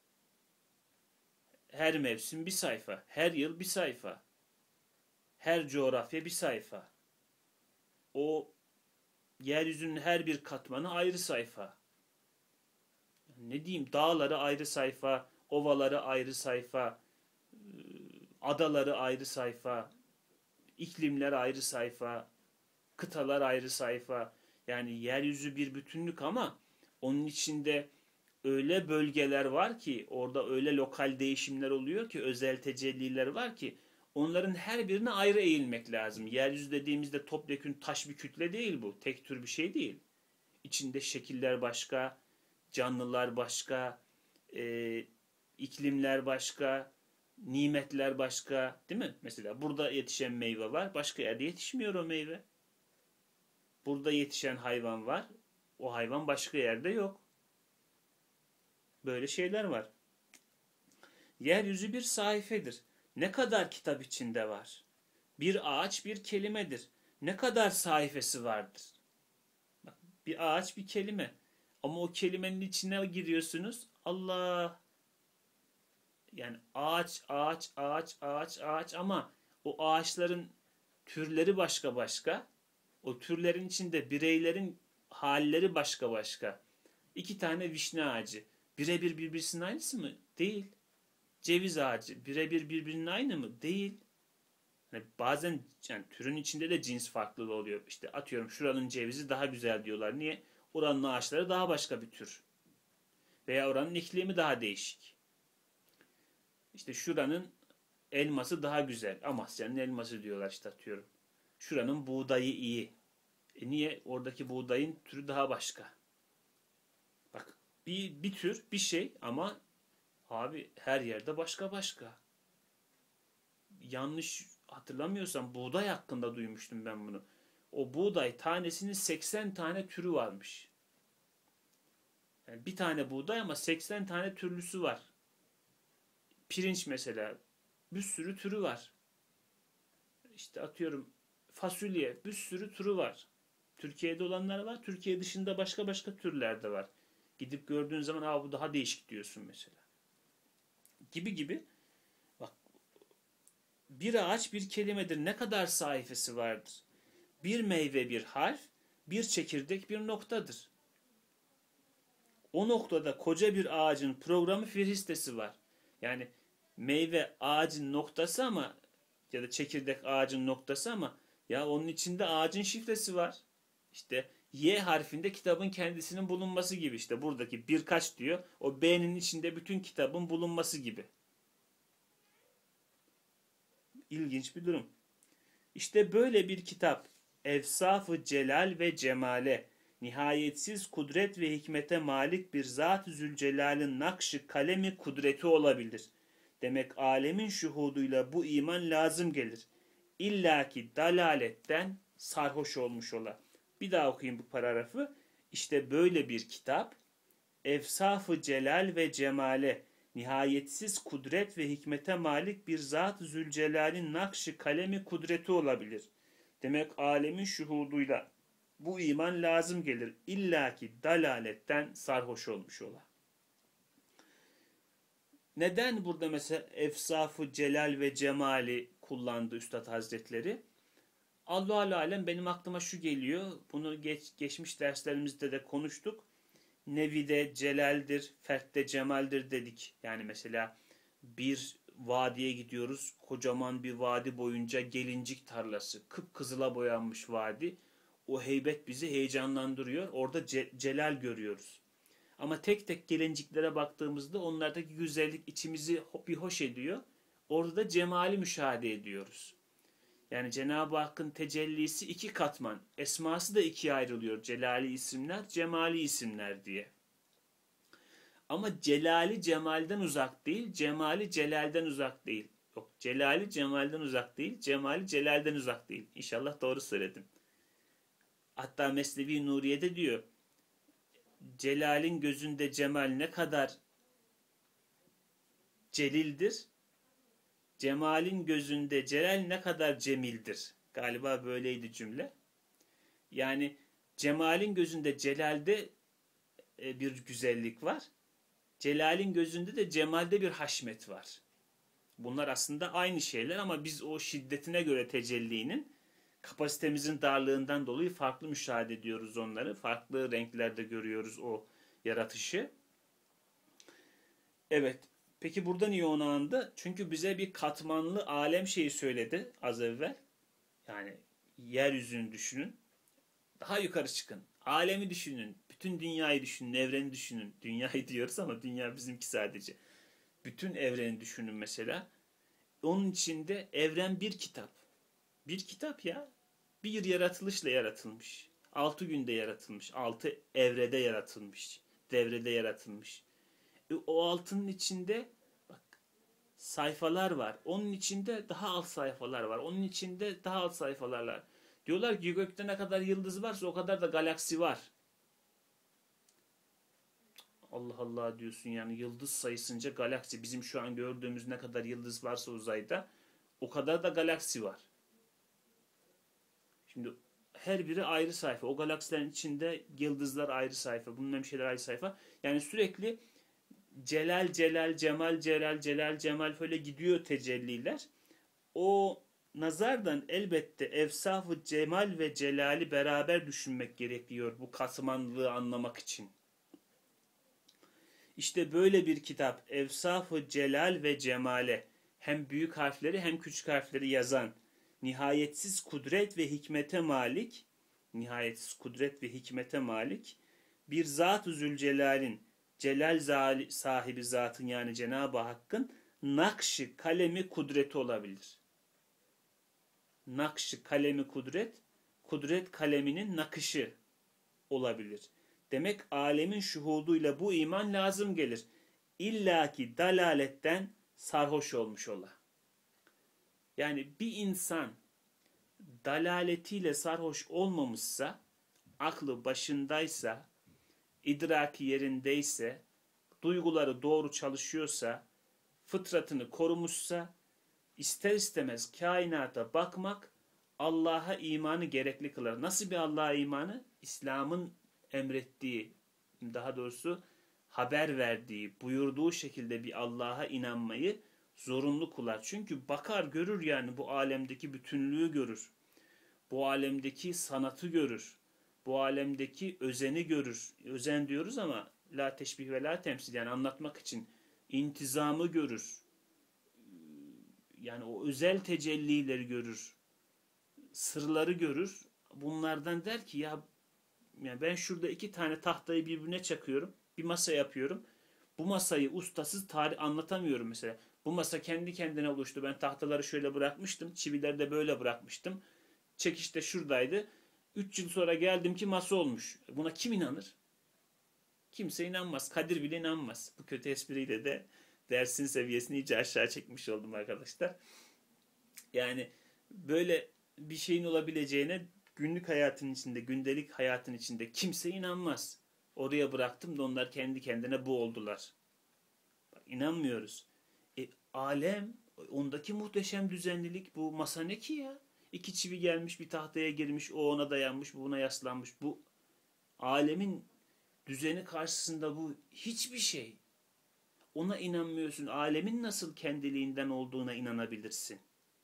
Her mevsim bir sayfa. Her yıl bir sayfa. Her coğrafya bir sayfa. O yeryüzünün her bir katmanı ayrı sayfa. Ne diyeyim, dağları ayrı sayfa, ovaları ayrı sayfa, adaları ayrı sayfa, iklimler ayrı sayfa, kıtalar ayrı sayfa. Yani yeryüzü bir bütünlük ama onun içinde öyle bölgeler var ki, orada öyle lokal değişimler oluyor ki, özel tecelliler var ki onların her birine ayrı eğilmek lazım. Yeryüzü dediğimizde topyekün taş bir kütle değil bu. Tek tür bir şey değil. İçinde şekiller başka, canlılar başka, e, iklimler başka, nimetler başka, değil mi? Mesela burada yetişen meyve var, başka yerde yetişmiyor o meyve. Burada yetişen hayvan var, o hayvan başka yerde yok. Böyle şeyler var. Yeryüzü bir sayfedir. Ne kadar kitap içinde var? Bir ağaç bir kelimedir. Ne kadar sayfası vardır? Bak, bir ağaç bir kelime. Ama o kelimenin içine giriyorsunuz. Allah! Yani ağaç, ağaç, ağaç, ağaç, ağaç ama o ağaçların türleri başka başka. O türlerin içinde bireylerin halleri başka başka. İki tane vişne ağacı. Birebir birbirinin aynısı mı? Değil. Ceviz ağacı birebir birbirinin aynı mı? Değil. Yani bazen yani türün içinde de cins farklılığı oluyor. İşte atıyorum şuranın cevizi daha güzel diyorlar. Niye? Oranın ağaçları daha başka bir tür. Veya oranın iklimi daha değişik. İşte şuranın elması daha güzel. Amasya'nın elması diyorlar işte atıyorum. Şuranın buğdayı iyi. E niye? Oradaki buğdayın türü daha başka. Bak bir, bir tür bir şey ama abi her yerde başka başka. Yanlış hatırlamıyorsam buğday hakkında duymuştum ben bunu. O buğday tanesinin seksen tane türü varmış. Yani bir tane buğday ama seksen tane türlüsü var. Pirinç mesela bir sürü türü var. İşte atıyorum fasulye bir sürü türü var. Türkiye'de olanlar var. Türkiye dışında başka başka türler de var. Gidip gördüğün zaman aa bu daha değişik diyorsun mesela. Gibi gibi. Bak bir ağaç bir kelimedir. Ne kadar sayfası vardır. Bir meyve bir harf, bir çekirdek bir noktadır. O noktada koca bir ağacın programı firistesi var. Yani meyve ağacın noktası ama ya da çekirdek ağacın noktası ama ya onun içinde ağacın şifresi var. İşte Y harfinde kitabın kendisinin bulunması gibi işte buradaki birkaç diyor. O B'nin içinde bütün kitabın bulunması gibi. İlginç bir durum. İşte böyle bir kitap Efsaf-ı Celal ve Cemale, nihayetsiz kudret ve hikmete malik bir Zat-ı Zülcelal'in nakşı kalemi kudreti olabilir. Demek alemin şuhuduyla bu iman lazım gelir. İlla ki dalaletten sarhoş olmuş ola. Bir daha okuyayım bu paragrafı. İşte böyle bir kitap Efsaf-ı Celal ve Cemale, nihayetsiz kudret ve hikmete malik bir Zat-ı Zülcelal'in nakşı kalemi kudreti olabilir. Demek alemin şuhuduyla bu iman lazım gelir. İlla ki dalaletten sarhoş olmuş ola. Neden burada mesela Efsaf-ı Celal ve Cemali kullandı Üstad Hazretleri? Allah-u Alem benim aklıma şu geliyor. Bunu geç, geçmiş derslerimizde de konuştuk. Nevide celaldir, fertte cemaldir dedik. Yani mesela bir vadiye gidiyoruz. Kocaman bir vadi boyunca gelincik tarlası. Kıpkızıla boyanmış vadi. O heybet bizi heyecanlandırıyor. Orada ce celal görüyoruz. Ama tek tek gelinciklere baktığımızda onlardaki güzellik içimizi bir hoş ediyor. Orada da cemali müşahede ediyoruz. Yani Cenab-ı Hakk'ın tecellisi iki katman. Esması da ikiye ayrılıyor. Celali isimler, cemali isimler diye. Ama celali cemalden uzak değil, cemali celalden uzak değil. Yok, celali cemalden uzak değil, cemali celalden uzak değil. İnşallah doğru söyledim. Hatta Mesnevi Nuriye'de diyor, celalin gözünde cemal ne kadar celildir, cemalin gözünde celal ne kadar cemildir. Galiba böyleydi cümle. Yani cemalin gözünde celalde bir güzellik var. Celal'in gözünde de cemalde bir haşmet var. Bunlar aslında aynı şeyler ama biz o şiddetine göre tecellinin kapasitemizin darlığından dolayı farklı müşahede ediyoruz onları. Farklı renklerde görüyoruz o yaratışı. Evet. Peki burada niye onu andı? Çünkü bize bir katmanlı alem şeyi söyledi az evvel. Yani yeryüzünü düşünün. Daha yukarı çıkın. Alemi düşünün. Bütün dünyayı düşünün. Evreni düşünün. Dünyayı diyoruz ama dünya bizimki sadece. Bütün evreni düşünün mesela. Onun içinde evren bir kitap. Bir kitap ya. Bir yaratılışla yaratılmış. Altı günde yaratılmış. Altı evrede yaratılmış. Devrede yaratılmış. E, o altının içinde bak sayfalar var. Onun içinde daha alt sayfalar var. Onun içinde daha alt sayfalar var. Diyorlar ki gökte ne kadar yıldız varsa o kadar da galaksi var. Allah Allah diyorsun yani yıldız sayısınca galaksi. Bizim şu an gördüğümüz ne kadar yıldız varsa uzayda o kadar da galaksi var. Şimdi her biri ayrı sayfa. O galaksilerin içinde yıldızlar ayrı sayfa. Bunun bir şeyler ayrı sayfa. Yani sürekli celal celal cemal celal celal cemal böyle gidiyor tecelliler. O nazardan elbette evsaf-ı cemal ve celali beraber düşünmek gerekiyor bu katmanlılığı anlamak için. İşte böyle bir kitap Evsaf-ı Celal ve Cemale hem büyük harfleri hem küçük harfleri yazan nihayetsiz kudret ve hikmete malik nihayetsiz kudret ve hikmete malik bir Zat-ı Zülcelal'in celal sahibi zatın yani Cenab-ı Hakk'ın nakşı kalemi kudreti olabilir. Nakşı kalemi kudret, kudret kaleminin nakışı olabilir. Demek alemin şuhuduyla bu iman lazım gelir. İlla ki dalaletten sarhoş olmuş ola. Yani bir insan dalaletiyle sarhoş olmamışsa, aklı başındaysa, idraki yerindeyse, duyguları doğru çalışıyorsa, fıtratını korumuşsa, ister istemez kainata bakmak Allah'a imanı gerekli kılar. Nasıl bir Allah'a imanı? İslam'ın emrettiği, daha doğrusu haber verdiği, buyurduğu şekilde bir Allah'a inanmayı zorunlu kılar. Çünkü bakar görür yani bu alemdeki bütünlüğü görür. Bu alemdeki sanatı görür. Bu alemdeki özeni görür. Özen diyoruz ama la teşbih ve la temsil yani anlatmak için intizamı görür. Yani o özel tecellileri görür. Sırları görür. Bunlardan der ki ya yani ben şurada iki tane tahtayı birbirine çakıyorum. Bir masa yapıyorum. Bu masayı ustasız tarih anlatamıyorum mesela. Bu masa kendi kendine oluştu. Ben tahtaları şöyle bırakmıştım. Çivileri de böyle bırakmıştım. Çekiş de şuradaydı. Üç yıl sonra geldim ki masa olmuş. Buna kim inanır? Kimse inanmaz. Kadir bile inanmaz. Bu kötü espriyle de dersin seviyesini iyice aşağı çekmiş oldum arkadaşlar. Yani böyle bir şeyin olabileceğine günlük hayatın içinde, gündelik hayatın içinde kimse inanmaz. Oraya bıraktım da onlar kendi kendine bu oldular. Bak, inanmıyoruz. E, alem, ondaki muhteşem düzenlilik bu masa ne ki ya? İki çivi gelmiş bir tahtaya girmiş, o ona dayanmış, bu buna yaslanmış. Bu alemin düzeni karşısında bu hiçbir şey. Ona inanmıyorsun. Alemin nasıl kendiliğinden olduğuna inanabilirsin?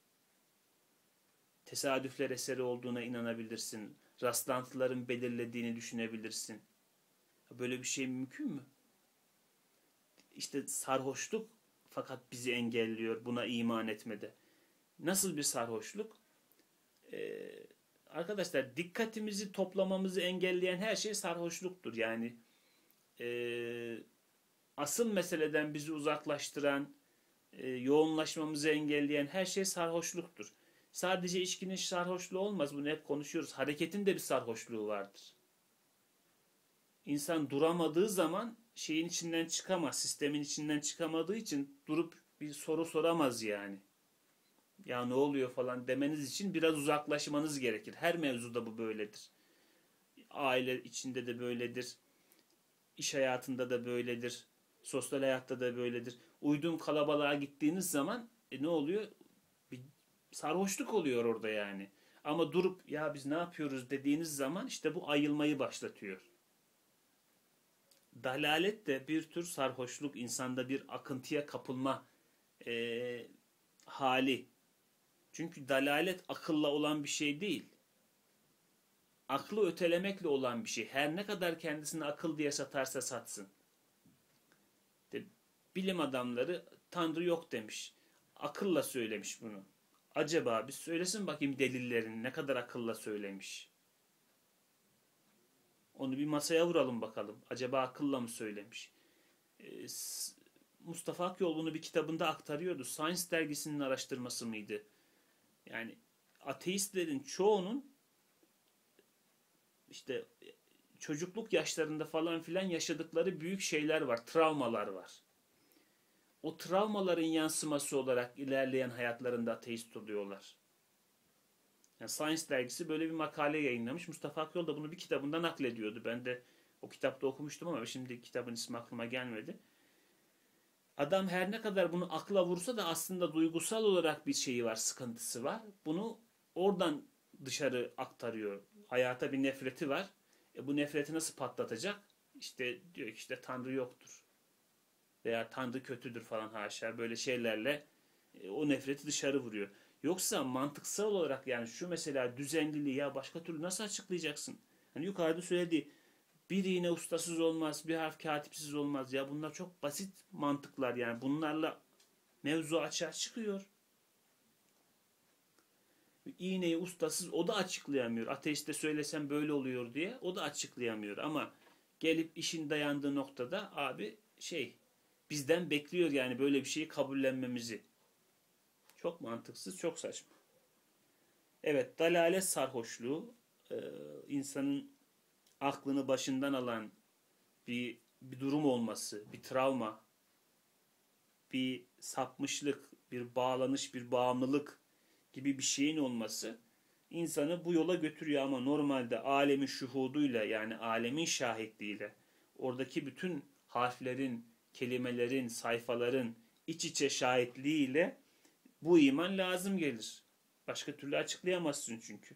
Tesadüfler eseri olduğuna inanabilirsin. Rastlantıların belirlediğini düşünebilirsin. Böyle bir şey mümkün mü? İşte sarhoşluk fakat bizi engelliyor buna iman etmede. Nasıl bir sarhoşluk? Ee, arkadaşlar dikkatimizi toplamamızı engelleyen her şey sarhoşluktur. Yani e, asıl meseleden bizi uzaklaştıran, e, yoğunlaşmamızı engelleyen her şey sarhoşluktur. Sadece içkinin sarhoşluğu olmaz. Bunu hep konuşuyoruz. Hareketin de bir sarhoşluğu vardır. İnsan duramadığı zaman şeyin içinden çıkamaz. Sistemin içinden çıkamadığı için durup bir soru soramaz yani. Ya ne oluyor falan demeniz için biraz uzaklaşmanız gerekir. Her mevzuda bu böyledir. Aile içinde de böyledir. İş hayatında da böyledir. Sosyal hayatta da böyledir. Uyduğun kalabalığa gittiğiniz zaman e, ne oluyor? Bir sarhoşluk oluyor orada yani. Ama durup ya biz ne yapıyoruz dediğiniz zaman işte bu ayılmayı başlatıyor. Dalalet de bir tür sarhoşluk, insanda bir akıntıya kapılma e, hali. Çünkü dalalet akılla olan bir şey değil. Aklı ötelemekle olan bir şey. Her ne kadar kendisini akıl diye satarsa satsın. De, bilim adamları Tanrı yok demiş. Akılla söylemiş bunu. Acaba bir söylesin bakayım delillerini ne kadar akılla söylemiş. Onu bir masaya vuralım bakalım. Acaba akılla mı söylemiş? Ee, Mustafa Akyol bunu bir kitabında aktarıyordu. Science dergisinin araştırması mıydı? Yani ateistlerin çoğunun işte çocukluk yaşlarında falan filan yaşadıkları büyük şeyler var, travmalar var. O travmaların yansıması olarak ilerleyen hayatlarında ateist oluyorlar. Yani Science dergisi böyle bir makale yayınlamış. Mustafa Akyol da bunu bir kitabında naklediyordu. Ben de o kitapta okumuştum ama şimdi kitabın ismi aklıma gelmedi. Adam her ne kadar bunu akla vursa da aslında duygusal olarak bir şeyi var, sıkıntısı var. Bunu oradan dışarı aktarıyor. Hayata bir nefreti var. E bu nefreti nasıl patlatacak? İşte diyor ki işte Tanrı yoktur. Veya Tanrı kötüdür falan haşa. Böyle şeylerle e, o nefreti dışarı vuruyor. Yoksa mantıksal olarak yani şu mesela düzenliliği ya başka türlü nasıl açıklayacaksın? Hani yukarıda söylediği bir iğne ustasız olmaz, bir harf katipsiz olmaz. Ya bunlar çok basit mantıklar yani. Bunlarla mevzu açığa çıkıyor. İğneyi ustasız o da açıklayamıyor. Ateiste söylesem böyle oluyor diye o da açıklayamıyor. Ama gelip işin dayandığı noktada abi şey bizden bekliyor yani böyle bir şeyi kabullenmemizi. Çok mantıksız, çok saçma. Evet, dalalet sarhoşluğu insanın aklını başından alan bir, bir durum olması, bir travma, bir sapmışlık, bir bağlanış, bir bağımlılık gibi bir şeyin olması insanı bu yola götürüyor ama normalde alemin şuhuduyla yani alemin şahitliğiyle oradaki bütün harflerin, kelimelerin, sayfaların iç içe şahitliğiyle bu iman lazım gelir. Başka türlü açıklayamazsın çünkü.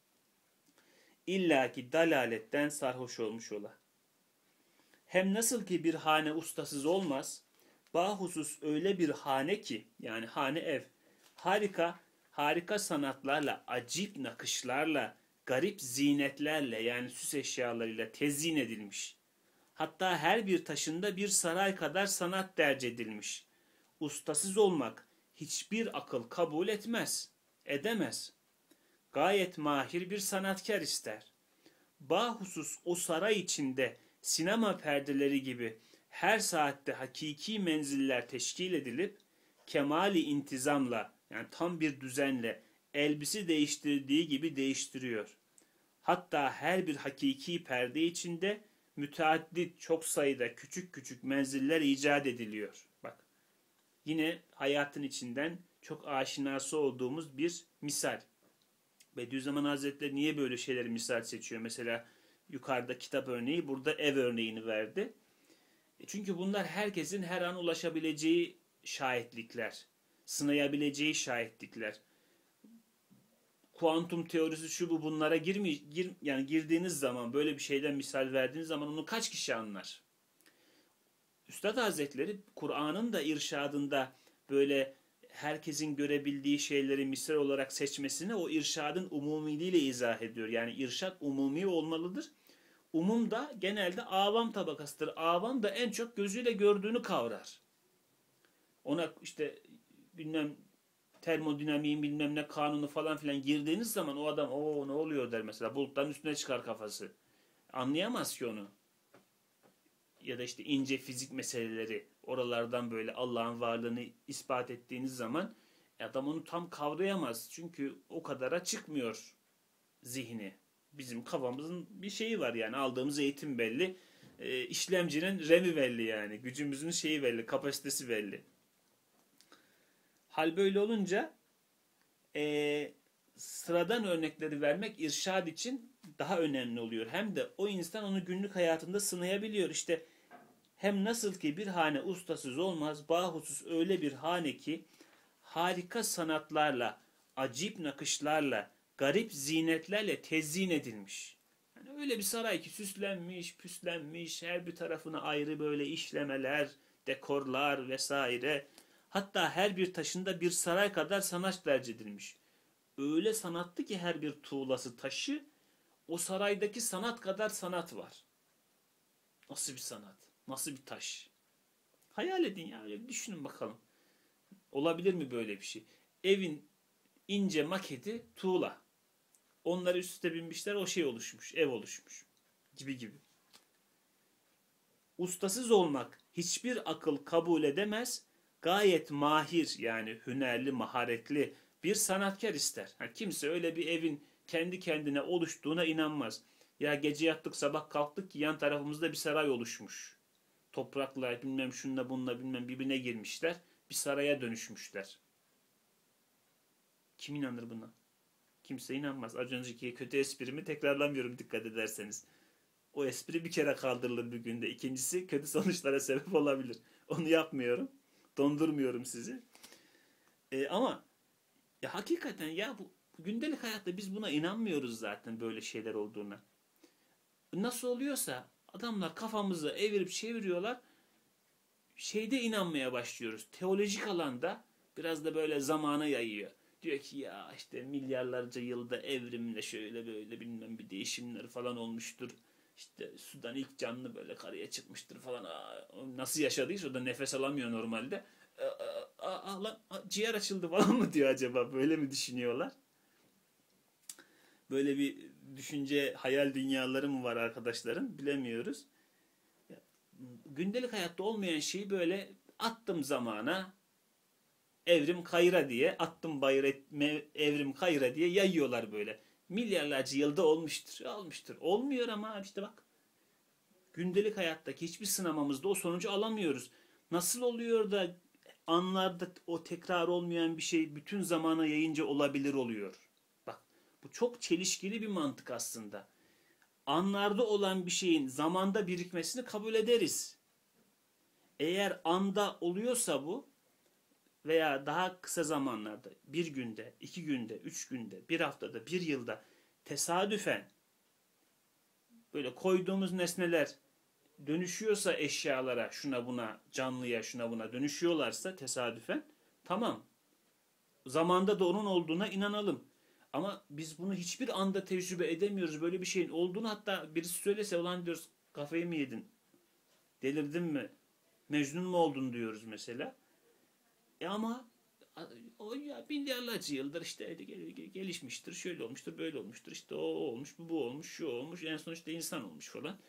İlla ki dalaletten sarhoş olmuş ola. Hem nasıl ki bir hane ustasız olmaz, bahusus öyle bir hane ki, yani hane ev, harika, harika sanatlarla, acip nakışlarla, garip zinetlerle yani süs eşyalarıyla tezyin edilmiş. Hatta her bir taşında bir saray kadar sanat derc edilmiş. Ustasız olmak hiçbir akıl kabul etmez, edemez. Gayet mahir bir sanatkar ister. Bahusus o saray içinde sinema perdeleri gibi her saatte hakiki menziller teşkil edilip kemali intizamla yani tam bir düzenle elbisi değiştirdiği gibi değiştiriyor. Hatta her bir hakiki perde içinde müteaddit çok sayıda küçük küçük menziller icat ediliyor. Bak yine hayatın içinden çok aşinası olduğumuz bir misal. Bediüzzaman Hazretleri niye böyle şeyleri misal seçiyor? Mesela yukarıda kitap örneği, burada ev örneğini verdi. Çünkü bunlar herkesin her an ulaşabileceği şahitlikler, sınayabileceği şahitlikler. Kuantum teorisi şu bu bunlara girmi, gir, yani girdiğiniz zaman böyle bir şeyden misal verdiğiniz zaman onu kaç kişi anlar? Üstad Hazretleri Kur'an'ın da irşadında böyle herkesin görebildiği şeyleri misal olarak seçmesini o irşadın umumiliğiyle izah ediyor. Yani irşad umumi olmalıdır. Umum da genelde avam tabakasıdır. Avam da en çok gözüyle gördüğünü kavrar. Ona işte bilmem termodinamiğin bilmem ne kanunu falan filan girdiğiniz zaman o adam o ne oluyor der mesela. Bulutların üstüne çıkar kafası. Anlayamaz ki onu. Ya da işte ince fizik meseleleri oralardan böyle Allah'ın varlığını ispat ettiğiniz zaman adam onu tam kavrayamaz. Çünkü o kadara çıkmıyor zihni. Bizim kafamızın bir şeyi var yani aldığımız eğitim belli. E, işlemcinin remi belli yani. Gücümüzün şeyi belli, kapasitesi belli. Hal böyle olunca e, sıradan örnekleri vermek irşad için daha önemli oluyor. Hem de o insan onu günlük hayatında sınayabiliyor. İşte hem nasıl ki bir hane ustasız olmaz, bahusus öyle bir hane ki harika sanatlarla, acip nakışlarla, garip zinetlerle tezyin edilmiş. Yani öyle bir saray ki süslenmiş, püslenmiş, her bir tarafına ayrı böyle işlemeler, dekorlar vesaire. Hatta her bir taşında bir saray kadar sanat derc edilmiş. Öyle sanatlı ki her bir tuğlası taşı, o saraydaki sanat kadar sanat var. Nasıl bir sanat? Nasıl bir taş? Hayal edin ya, öyle bir düşünün bakalım. Olabilir mi böyle bir şey? Evin ince maketi tuğla. Onları üst üste binmişler, o şey oluşmuş, ev oluşmuş. Gibi gibi. Ustasız olmak hiçbir akıl kabul edemez. Gayet mahir yani hünerli, maharetli bir sanatkar ister. Yani kimse öyle bir evin kendi kendine oluştuğuna inanmaz. Ya gece yattık sabah kalktık ki yan tarafımızda bir saray oluşmuş. Toprakla bilmem şunla bununla bilmem birbirine girmişler. Bir saraya dönüşmüşler. Kim inanır buna? Kimse inanmaz. Az önceki kötü esprimi tekrarlamıyorum dikkat ederseniz. O espri bir kere kaldırılır bir günde. İkincisi kötü sonuçlara sebep olabilir. Onu yapmıyorum. Dondurmuyorum sizi. E, ama ya hakikaten ya bu gündelik hayatta biz buna inanmıyoruz zaten böyle şeyler olduğuna. Nasıl oluyorsa adamlar kafamızı evirip çeviriyorlar. Şeyde inanmaya başlıyoruz. Teolojik alanda biraz da böyle zamana yayıyor. Diyor ki ya işte milyarlarca yılda evrimle şöyle böyle bilmem bir değişimler falan olmuştur. İşte sudan ilk canlı böyle karaya çıkmıştır falan. Aa, nasıl yaşadıysa o da nefes alamıyor normalde. Aa, aa, lan, ciğer açıldı falan mı diyor acaba? Böyle mi düşünüyorlar? Böyle bir düşünce hayal dünyaları mı var arkadaşların? Bilemiyoruz. Gündelik hayatta olmayan şeyi böyle attım zamana, evrim kayıra diye, attım bayır evrim kayıra diye yayıyorlar böyle. Milyarlarca yılda olmuştur. Olmuştur. Olmuyor ama işte bak. Gündelik hayattaki hiçbir sınamamızda o sonucu alamıyoruz. Nasıl oluyor da anlarda o tekrar olmayan bir şey bütün zamana yayınca olabilir oluyor. Bak bu çok çelişkili bir mantık aslında. Anlarda olan bir şeyin zamanda birikmesini kabul ederiz. Eğer anda oluyorsa bu veya daha kısa zamanlarda bir günde, iki günde, üç günde, bir haftada, bir yılda tesadüfen böyle koyduğumuz nesneler dönüşüyorsa eşyalara, şuna buna, canlıya, şuna buna dönüşüyorlarsa tesadüfen tamam. Zamanda da onun olduğuna inanalım. Ama biz bunu hiçbir anda tecrübe edemiyoruz. Böyle bir şeyin olduğunu hatta birisi söylese ulan diyoruz kafayı mı yedin? Delirdin mi? Mecnun mu oldun diyoruz mesela. E ama o ya milyarlarca yıldır işte gelişmiştir, şöyle olmuştur, böyle olmuştur, işte o olmuş, bu bu olmuş, şu olmuş, en son işte insan olmuş falan.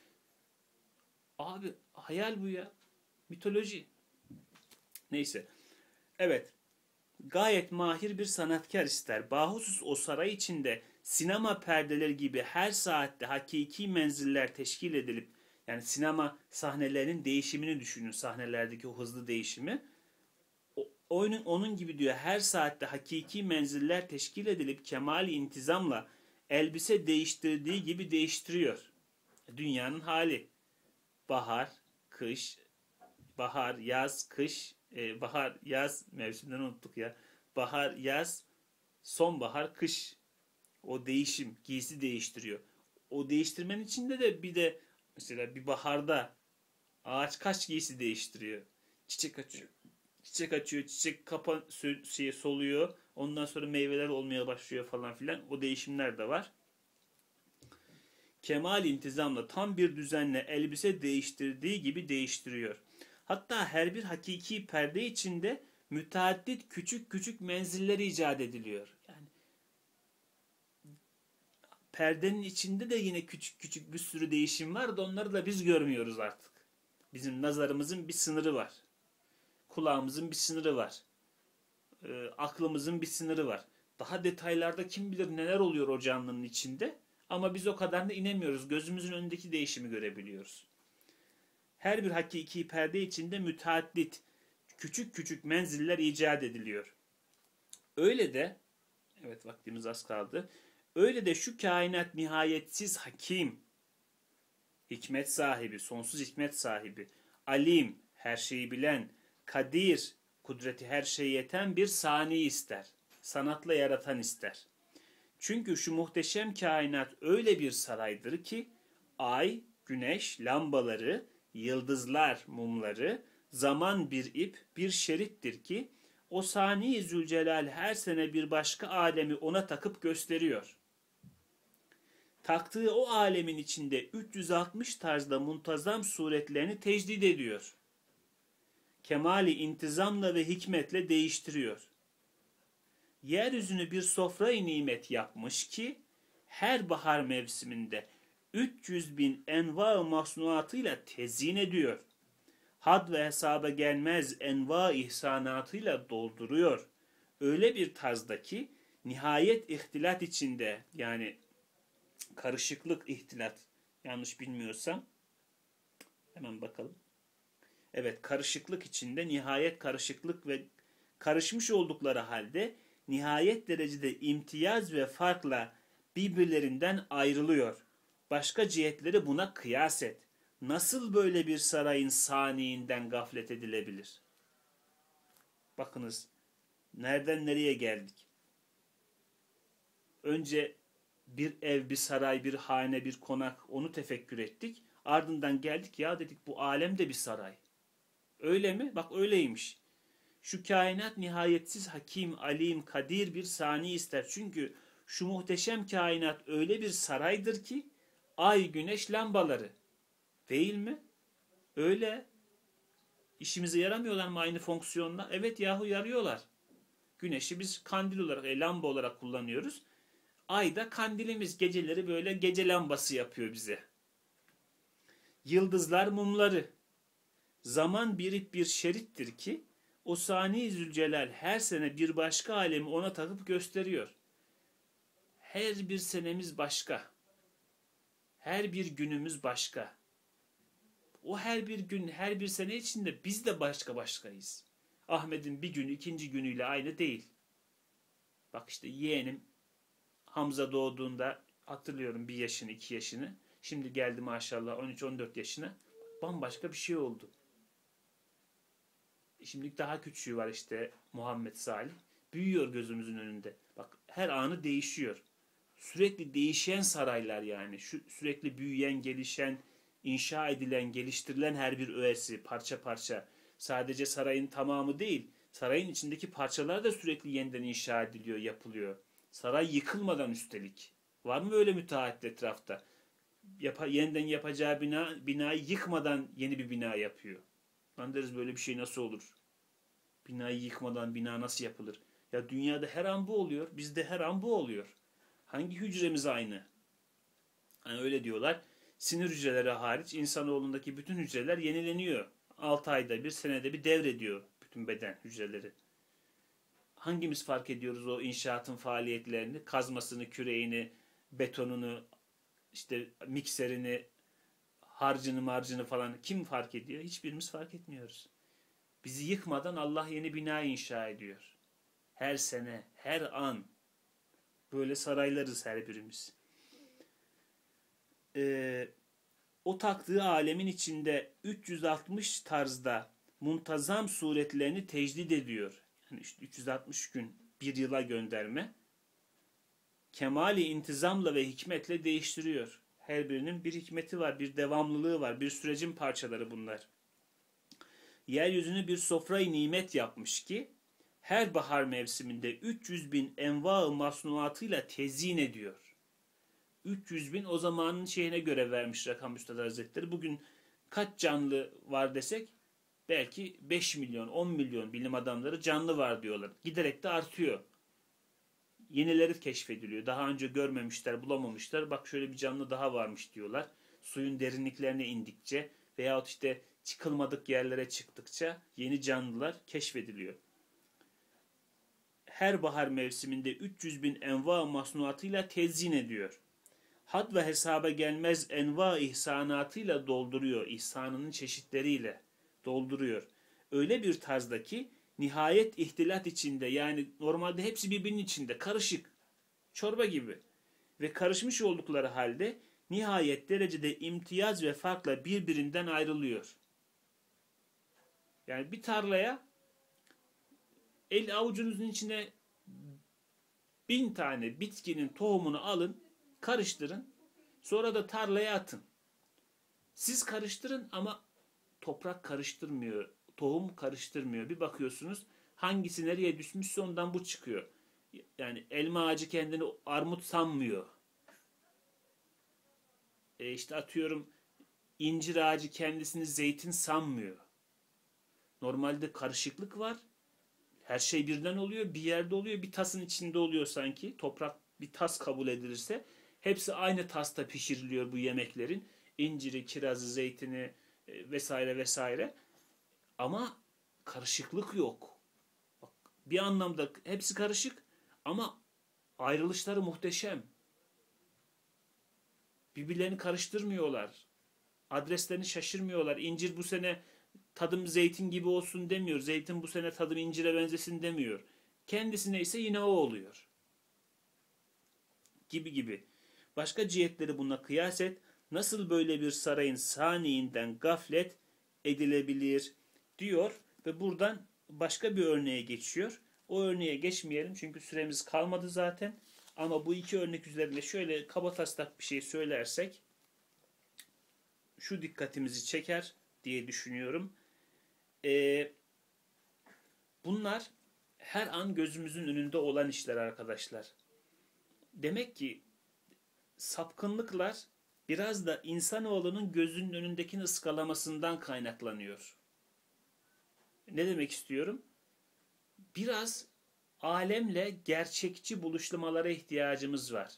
Abi hayal bu ya. Mitoloji. Neyse. Evet. Gayet mahir bir sanatkar ister. Bahusus o saray içinde sinema perdeleri gibi her saatte hakiki menziller teşkil edilip yani sinema sahnelerinin değişimini düşünün. Sahnelerdeki o hızlı değişimi. O, oyunun onun gibi diyor her saatte hakiki menziller teşkil edilip kemali intizamla elbise değiştirdiği gibi değiştiriyor. Dünyanın hali. Bahar, kış, bahar, yaz, kış, e, bahar, yaz mevsimlerini unuttuk ya. Bahar, yaz, sonbahar, kış. O değişim, giysi değiştiriyor. O değiştirmenin içinde de bir de mesela bir baharda ağaç kaç giysi değiştiriyor. Çiçek açıyor. Çiçek açıyor, çiçek kapan şey soluyor. Ondan sonra meyveler olmaya başlıyor falan filan. O değişimler de var. Kemal intizamla tam bir düzenle elbise değiştirdiği gibi değiştiriyor. Hatta her bir hakiki perde içinde müteaddit küçük küçük menziller icat ediliyor. Yani perdenin içinde de yine küçük küçük bir sürü değişim var da onları da biz görmüyoruz artık. Bizim nazarımızın bir sınırı var. Kulağımızın bir sınırı var. E, aklımızın bir sınırı var. Daha detaylarda kim bilir neler oluyor o canlının içinde. Ama biz o kadarına inemiyoruz. Gözümüzün önündeki değişimi görebiliyoruz. Her bir hakiki perde içinde müteaddit, küçük küçük menziller icat ediliyor. Öyle de, evet vaktimiz az kaldı. Öyle de şu kainat nihayetsiz hakim, hikmet sahibi, sonsuz hikmet sahibi, alim, her şeyi bilen, kadir, kudreti her şeye yeten bir sani ister. Sanatla yaratan ister. Çünkü şu muhteşem kainat öyle bir saraydır ki ay, güneş, lambaları, yıldızlar, mumları, zaman bir ip, bir şerittir ki o Sani Zülcelal her sene bir başka alemi ona takıp gösteriyor. Taktığı o alemin içinde üç yüz altmış tarzda muntazam suretlerini tecdid ediyor. Kemali intizamla ve hikmetle değiştiriyor. Yeryüzünü bir sofra-i nimet yapmış ki her bahar mevsiminde üç yüz bin enva-ı masnuatıyla tezyin ediyor. Had ve hesaba gelmez enva ihsanatıyla dolduruyor. Öyle bir tarzda ki nihayet ihtilat içinde yani karışıklık, ihtilat. Yanlış bilmiyorsam hemen bakalım. Evet, karışıklık içinde nihayet karışıklık ve karışmış oldukları halde nihayet derecede imtiyaz ve farkla birbirlerinden ayrılıyor. Başka cihetleri buna kıyas et. Nasıl böyle bir sarayın saniinden gaflet edilebilir? Bakınız, nereden nereye geldik? Önce bir ev, bir saray, bir hane, bir konak, onu tefekkür ettik. Ardından geldik, ya dedik bu alem de bir saray. Öyle mi? Bak öyleymiş. Şu kainat nihayetsiz hakim, alim, kadir bir sani ister. Çünkü şu muhteşem kainat öyle bir saraydır ki ay, güneş, lambaları. Değil mi? Öyle. İşimize yaramıyorlar mı aynı fonksiyonla? Evet yahu yarıyorlar. Güneşi biz kandil olarak, e, lamba olarak kullanıyoruz. Ay da kandilimiz. Geceleri böyle gece lambası yapıyor bize. Yıldızlar mumları. Zaman birip bir şerittir ki o sani Zülcelal her sene bir başka alemi ona takıp gösteriyor. Her bir senemiz başka. Her bir günümüz başka. O her bir gün, her bir sene içinde biz de başka başkayız. Ahmet'in bir günü ikinci günüyle aynı değil. Bak işte yeğenim Hamza doğduğunda hatırlıyorum bir yaşını, iki yaşını. Şimdi geldi maşallah on üç on dört yaşına. Bambaşka bir şey oldu. Şimdi daha küçüğü var işte Muhammed Salih. Büyüyor gözümüzün önünde. Bak her anı değişiyor. Sürekli değişen saraylar yani. Şu sürekli büyüyen, gelişen, inşa edilen, geliştirilen her bir öğesi parça parça. Sadece sarayın tamamı değil. Sarayın içindeki parçalar da sürekli yeniden inşa ediliyor, yapılıyor. Saray yıkılmadan üstelik. Var mı öyle müteahhit etrafta? Yapa, yeniden yapacağı bina, binayı yıkmadan yeni bir bina yapıyor. Lan deriz böyle bir şey nasıl olur? Binayı yıkmadan bina nasıl yapılır? Ya dünyada her an bu oluyor. Bizde her an bu oluyor. Hangi hücremiz aynı? Hani öyle diyorlar. Sinir hücreleri hariç insanoğlundaki bütün hücreler yenileniyor. altı ayda bir, senede bir devrediyor bütün beden hücreleri. Hangimiz fark ediyoruz o inşaatın faaliyetlerini? Kazmasını, küreğini, betonunu, işte mikserini, harcını marcını falan kim fark ediyor? Hiçbirimiz fark etmiyoruz. Bizi yıkmadan Allah yeni bina inşa ediyor. Her sene, her an böyle saraylarız her birimiz. Ee, o taktığı alemin içinde üç yüz altmış tarzda muntazam suretlerini tecdid ediyor. Yani işte üç yüz altmış gün bir yıla gönderme. Kemali intizamla ve hikmetle değiştiriyor. Her birinin bir hikmeti var, bir devamlılığı var, bir sürecin parçaları bunlar. Yeryüzünü bir sofrayı nimet yapmış ki her bahar mevsiminde üç yüz bin enva-ı masnuatıyla tezyin ediyor. üç yüz bin o zamanın şeyine göre vermiş Rakam Üstad Hazretleri. Bugün kaç canlı var desek belki beş milyon, on milyon bilim adamları canlı var diyorlar. Giderek de artıyor. Yenileri keşfediliyor. Daha önce görmemişler, bulamamışlar. Bak şöyle bir canlı daha varmış diyorlar. Suyun derinliklerine indikçe veyahut işte çıkılmadık yerlere çıktıkça yeni canlılar keşfediliyor. Her bahar mevsiminde üç yüz bin enva masnuatıyla tezyin ediyor. Had ve hesaba gelmez enva ihsanatıyla dolduruyor. İhsanının çeşitleriyle dolduruyor. Öyle bir tarzdaki nihayet ihtilat içinde, yani normalde hepsi birbirinin içinde karışık. Çorba gibi. Ve karışmış oldukları halde nihayet derecede imtiyaz ve farkla birbirinden ayrılıyor. Yani bir tarlaya el avucunuzun içine bin tane bitkinin tohumunu alın, karıştırın, sonra da tarlaya atın. Siz karıştırın ama toprak karıştırmıyor, tohum karıştırmıyor. Bir bakıyorsunuz hangisi nereye düşmüşse ondan bu çıkıyor. Yani elma ağacı kendini armut sanmıyor. E işte atıyorum incir ağacı kendisini zeytin sanmıyor. Normalde karışıklık var. Her şey birden oluyor, bir yerde oluyor, bir tasın içinde oluyor sanki. Toprak bir tas kabul edilirse hepsi aynı tasta pişiriliyor bu yemeklerin. İnciri, kirazı, zeytini vesaire vesaire. Ama karışıklık yok. Bak, bir anlamda hepsi karışık ama ayrılışları muhteşem. Birbirlerini karıştırmıyorlar. Adreslerini şaşırmıyorlar. İncir bu sene tadım zeytin gibi olsun demiyor. Zeytin bu sene tadım incire benzesin demiyor. Kendisi neyse yine o oluyor. Gibi gibi. Başka cihetleri buna kıyas et. Nasıl böyle bir sarayın saniyinden gaflet edilebilir diyor ve buradan başka bir örneğe geçiyor. O örneğe geçmeyelim çünkü süremiz kalmadı zaten. Ama bu iki örnek üzerinde şöyle kabataslak bir şey söylersek şu dikkatimizi çeker diye düşünüyorum. Ee, bunlar her an gözümüzün önünde olan işler arkadaşlar. Demek ki sapkınlıklar biraz da insanoğlunun gözünün önündekini ıskalamasından kaynaklanıyor. Ne demek istiyorum? Biraz alemle gerçekçi buluşlamalara ihtiyacımız var.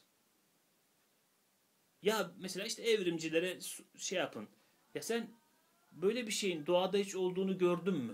Ya mesela işte evrimcilere şey yapın. Ya sen böyle bir şeyin doğada hiç olduğunu gördün mü?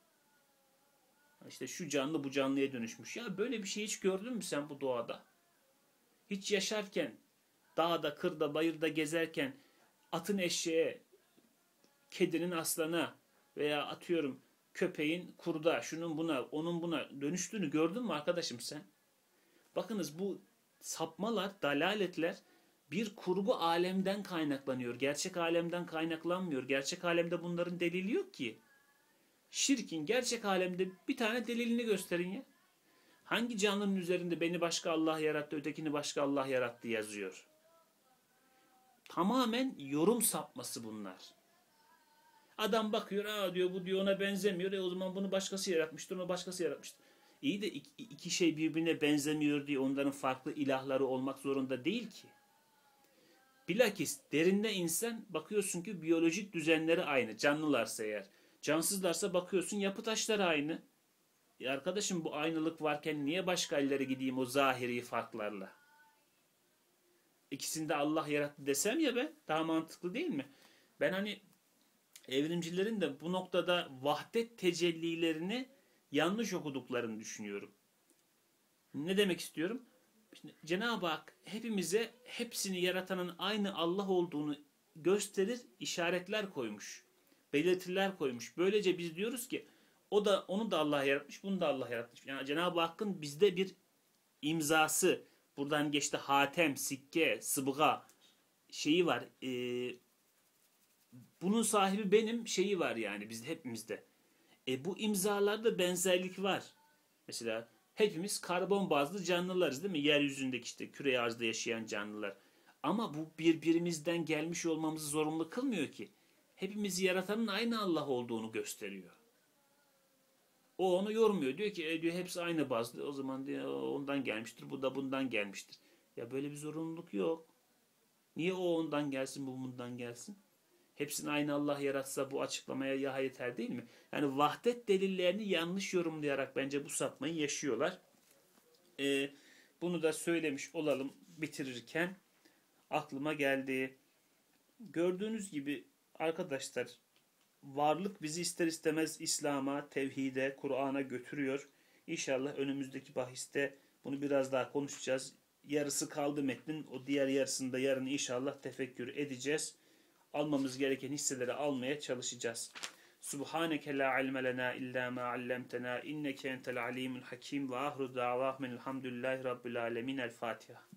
İşte şu canlı bu canlıya dönüşmüş. Ya böyle bir şey hiç gördün mü sen bu doğada? Hiç yaşarken, dağda, kırda, bayırda gezerken atın eşeğe, kedinin aslana veya atıyorum köpeğin kurda, şunun buna, onun buna dönüştüğünü gördün mü arkadaşım sen? Bakınız bu sapmalar, dalaletler bir kurgu alemden kaynaklanıyor. Gerçek alemden kaynaklanmıyor. Gerçek alemde bunların delili yok ki. Şirkin gerçek alemde bir tane delilini gösterin ya. Hangi canlının üzerinde beni başka Allah yarattı, ötekini başka Allah yarattı yazıyor? Tamamen yorum sapması bunlar. Adam bakıyor, aa diyor bu diyor ona benzemiyor. E o zaman bunu başkası yaratmıştır, onu başkası yaratmıştır. İyi de iki, iki şey birbirine benzemiyor diye onların farklı ilahları olmak zorunda değil ki. Bilakis derinde insan bakıyorsun ki biyolojik düzenleri aynı. Canlılarsa eğer. Cansızlarsa bakıyorsun yapı taşları aynı. E arkadaşım bu aynılık varken niye başka ellere gideyim o zahiri farklarla? İkisini de Allah yarattı desem ya ben daha mantıklı değil mi? Ben hani evrimcilerin de bu noktada vahdet tecellilerini yanlış okuduklarını düşünüyorum. Ne demek istiyorum? Şimdi Cenab-ı Hak hepimize hepsini yaratanın aynı Allah olduğunu gösterir, işaretler koymuş. Belirtiler koymuş. Böylece biz diyoruz ki o da onu da Allah yaratmış, bunu da Allah yaratmış. Yani Cenab-ı Hakk'ın bizde bir imzası, buradan geçti hatem, sikke, sıbga şeyi var. Ee, bunun sahibi benim şeyi var yani bizde hepimizde. E bu imzalarda benzerlik var. Mesela hepimiz karbon bazlı canlılarız değil mi? Yeryüzündeki işte küre arzda yaşayan canlılar. Ama bu birbirimizden gelmiş olmamızı zorunlu kılmıyor ki. Hepimizi yaratanın aynı Allah olduğunu gösteriyor. O onu yormuyor. Diyor ki e, diyor hepsi aynı bazlı. O zaman diyor ondan gelmiştir. Bu da bundan gelmiştir. Ya böyle bir zorunluluk yok. Niye o ondan gelsin, bu bundan gelsin? Hepsini aynı Allah yaratsa bu açıklamaya ya yeter değil mi? Yani vahdet delillerini yanlış yorumlayarak bence bu sapmayı yaşıyorlar. Ee, bunu da söylemiş olalım bitirirken aklıma geldi. Gördüğünüz gibi arkadaşlar varlık bizi ister istemez İslam'a, tevhide, Kur'an'a götürüyor. İnşallah önümüzdeki bahiste bunu biraz daha konuşacağız. Yarısı kaldı metnin. O diğer yarısını da yarın inşallah tefekkür edeceğiz. Almamız gereken hisseleri almaya çalışacağız. Subhaneke la ilme lena illa ma allamtena inneke entel alimul hakim ve ahru davahmenilhamdülillahi rabbil alemin. El Fatiha.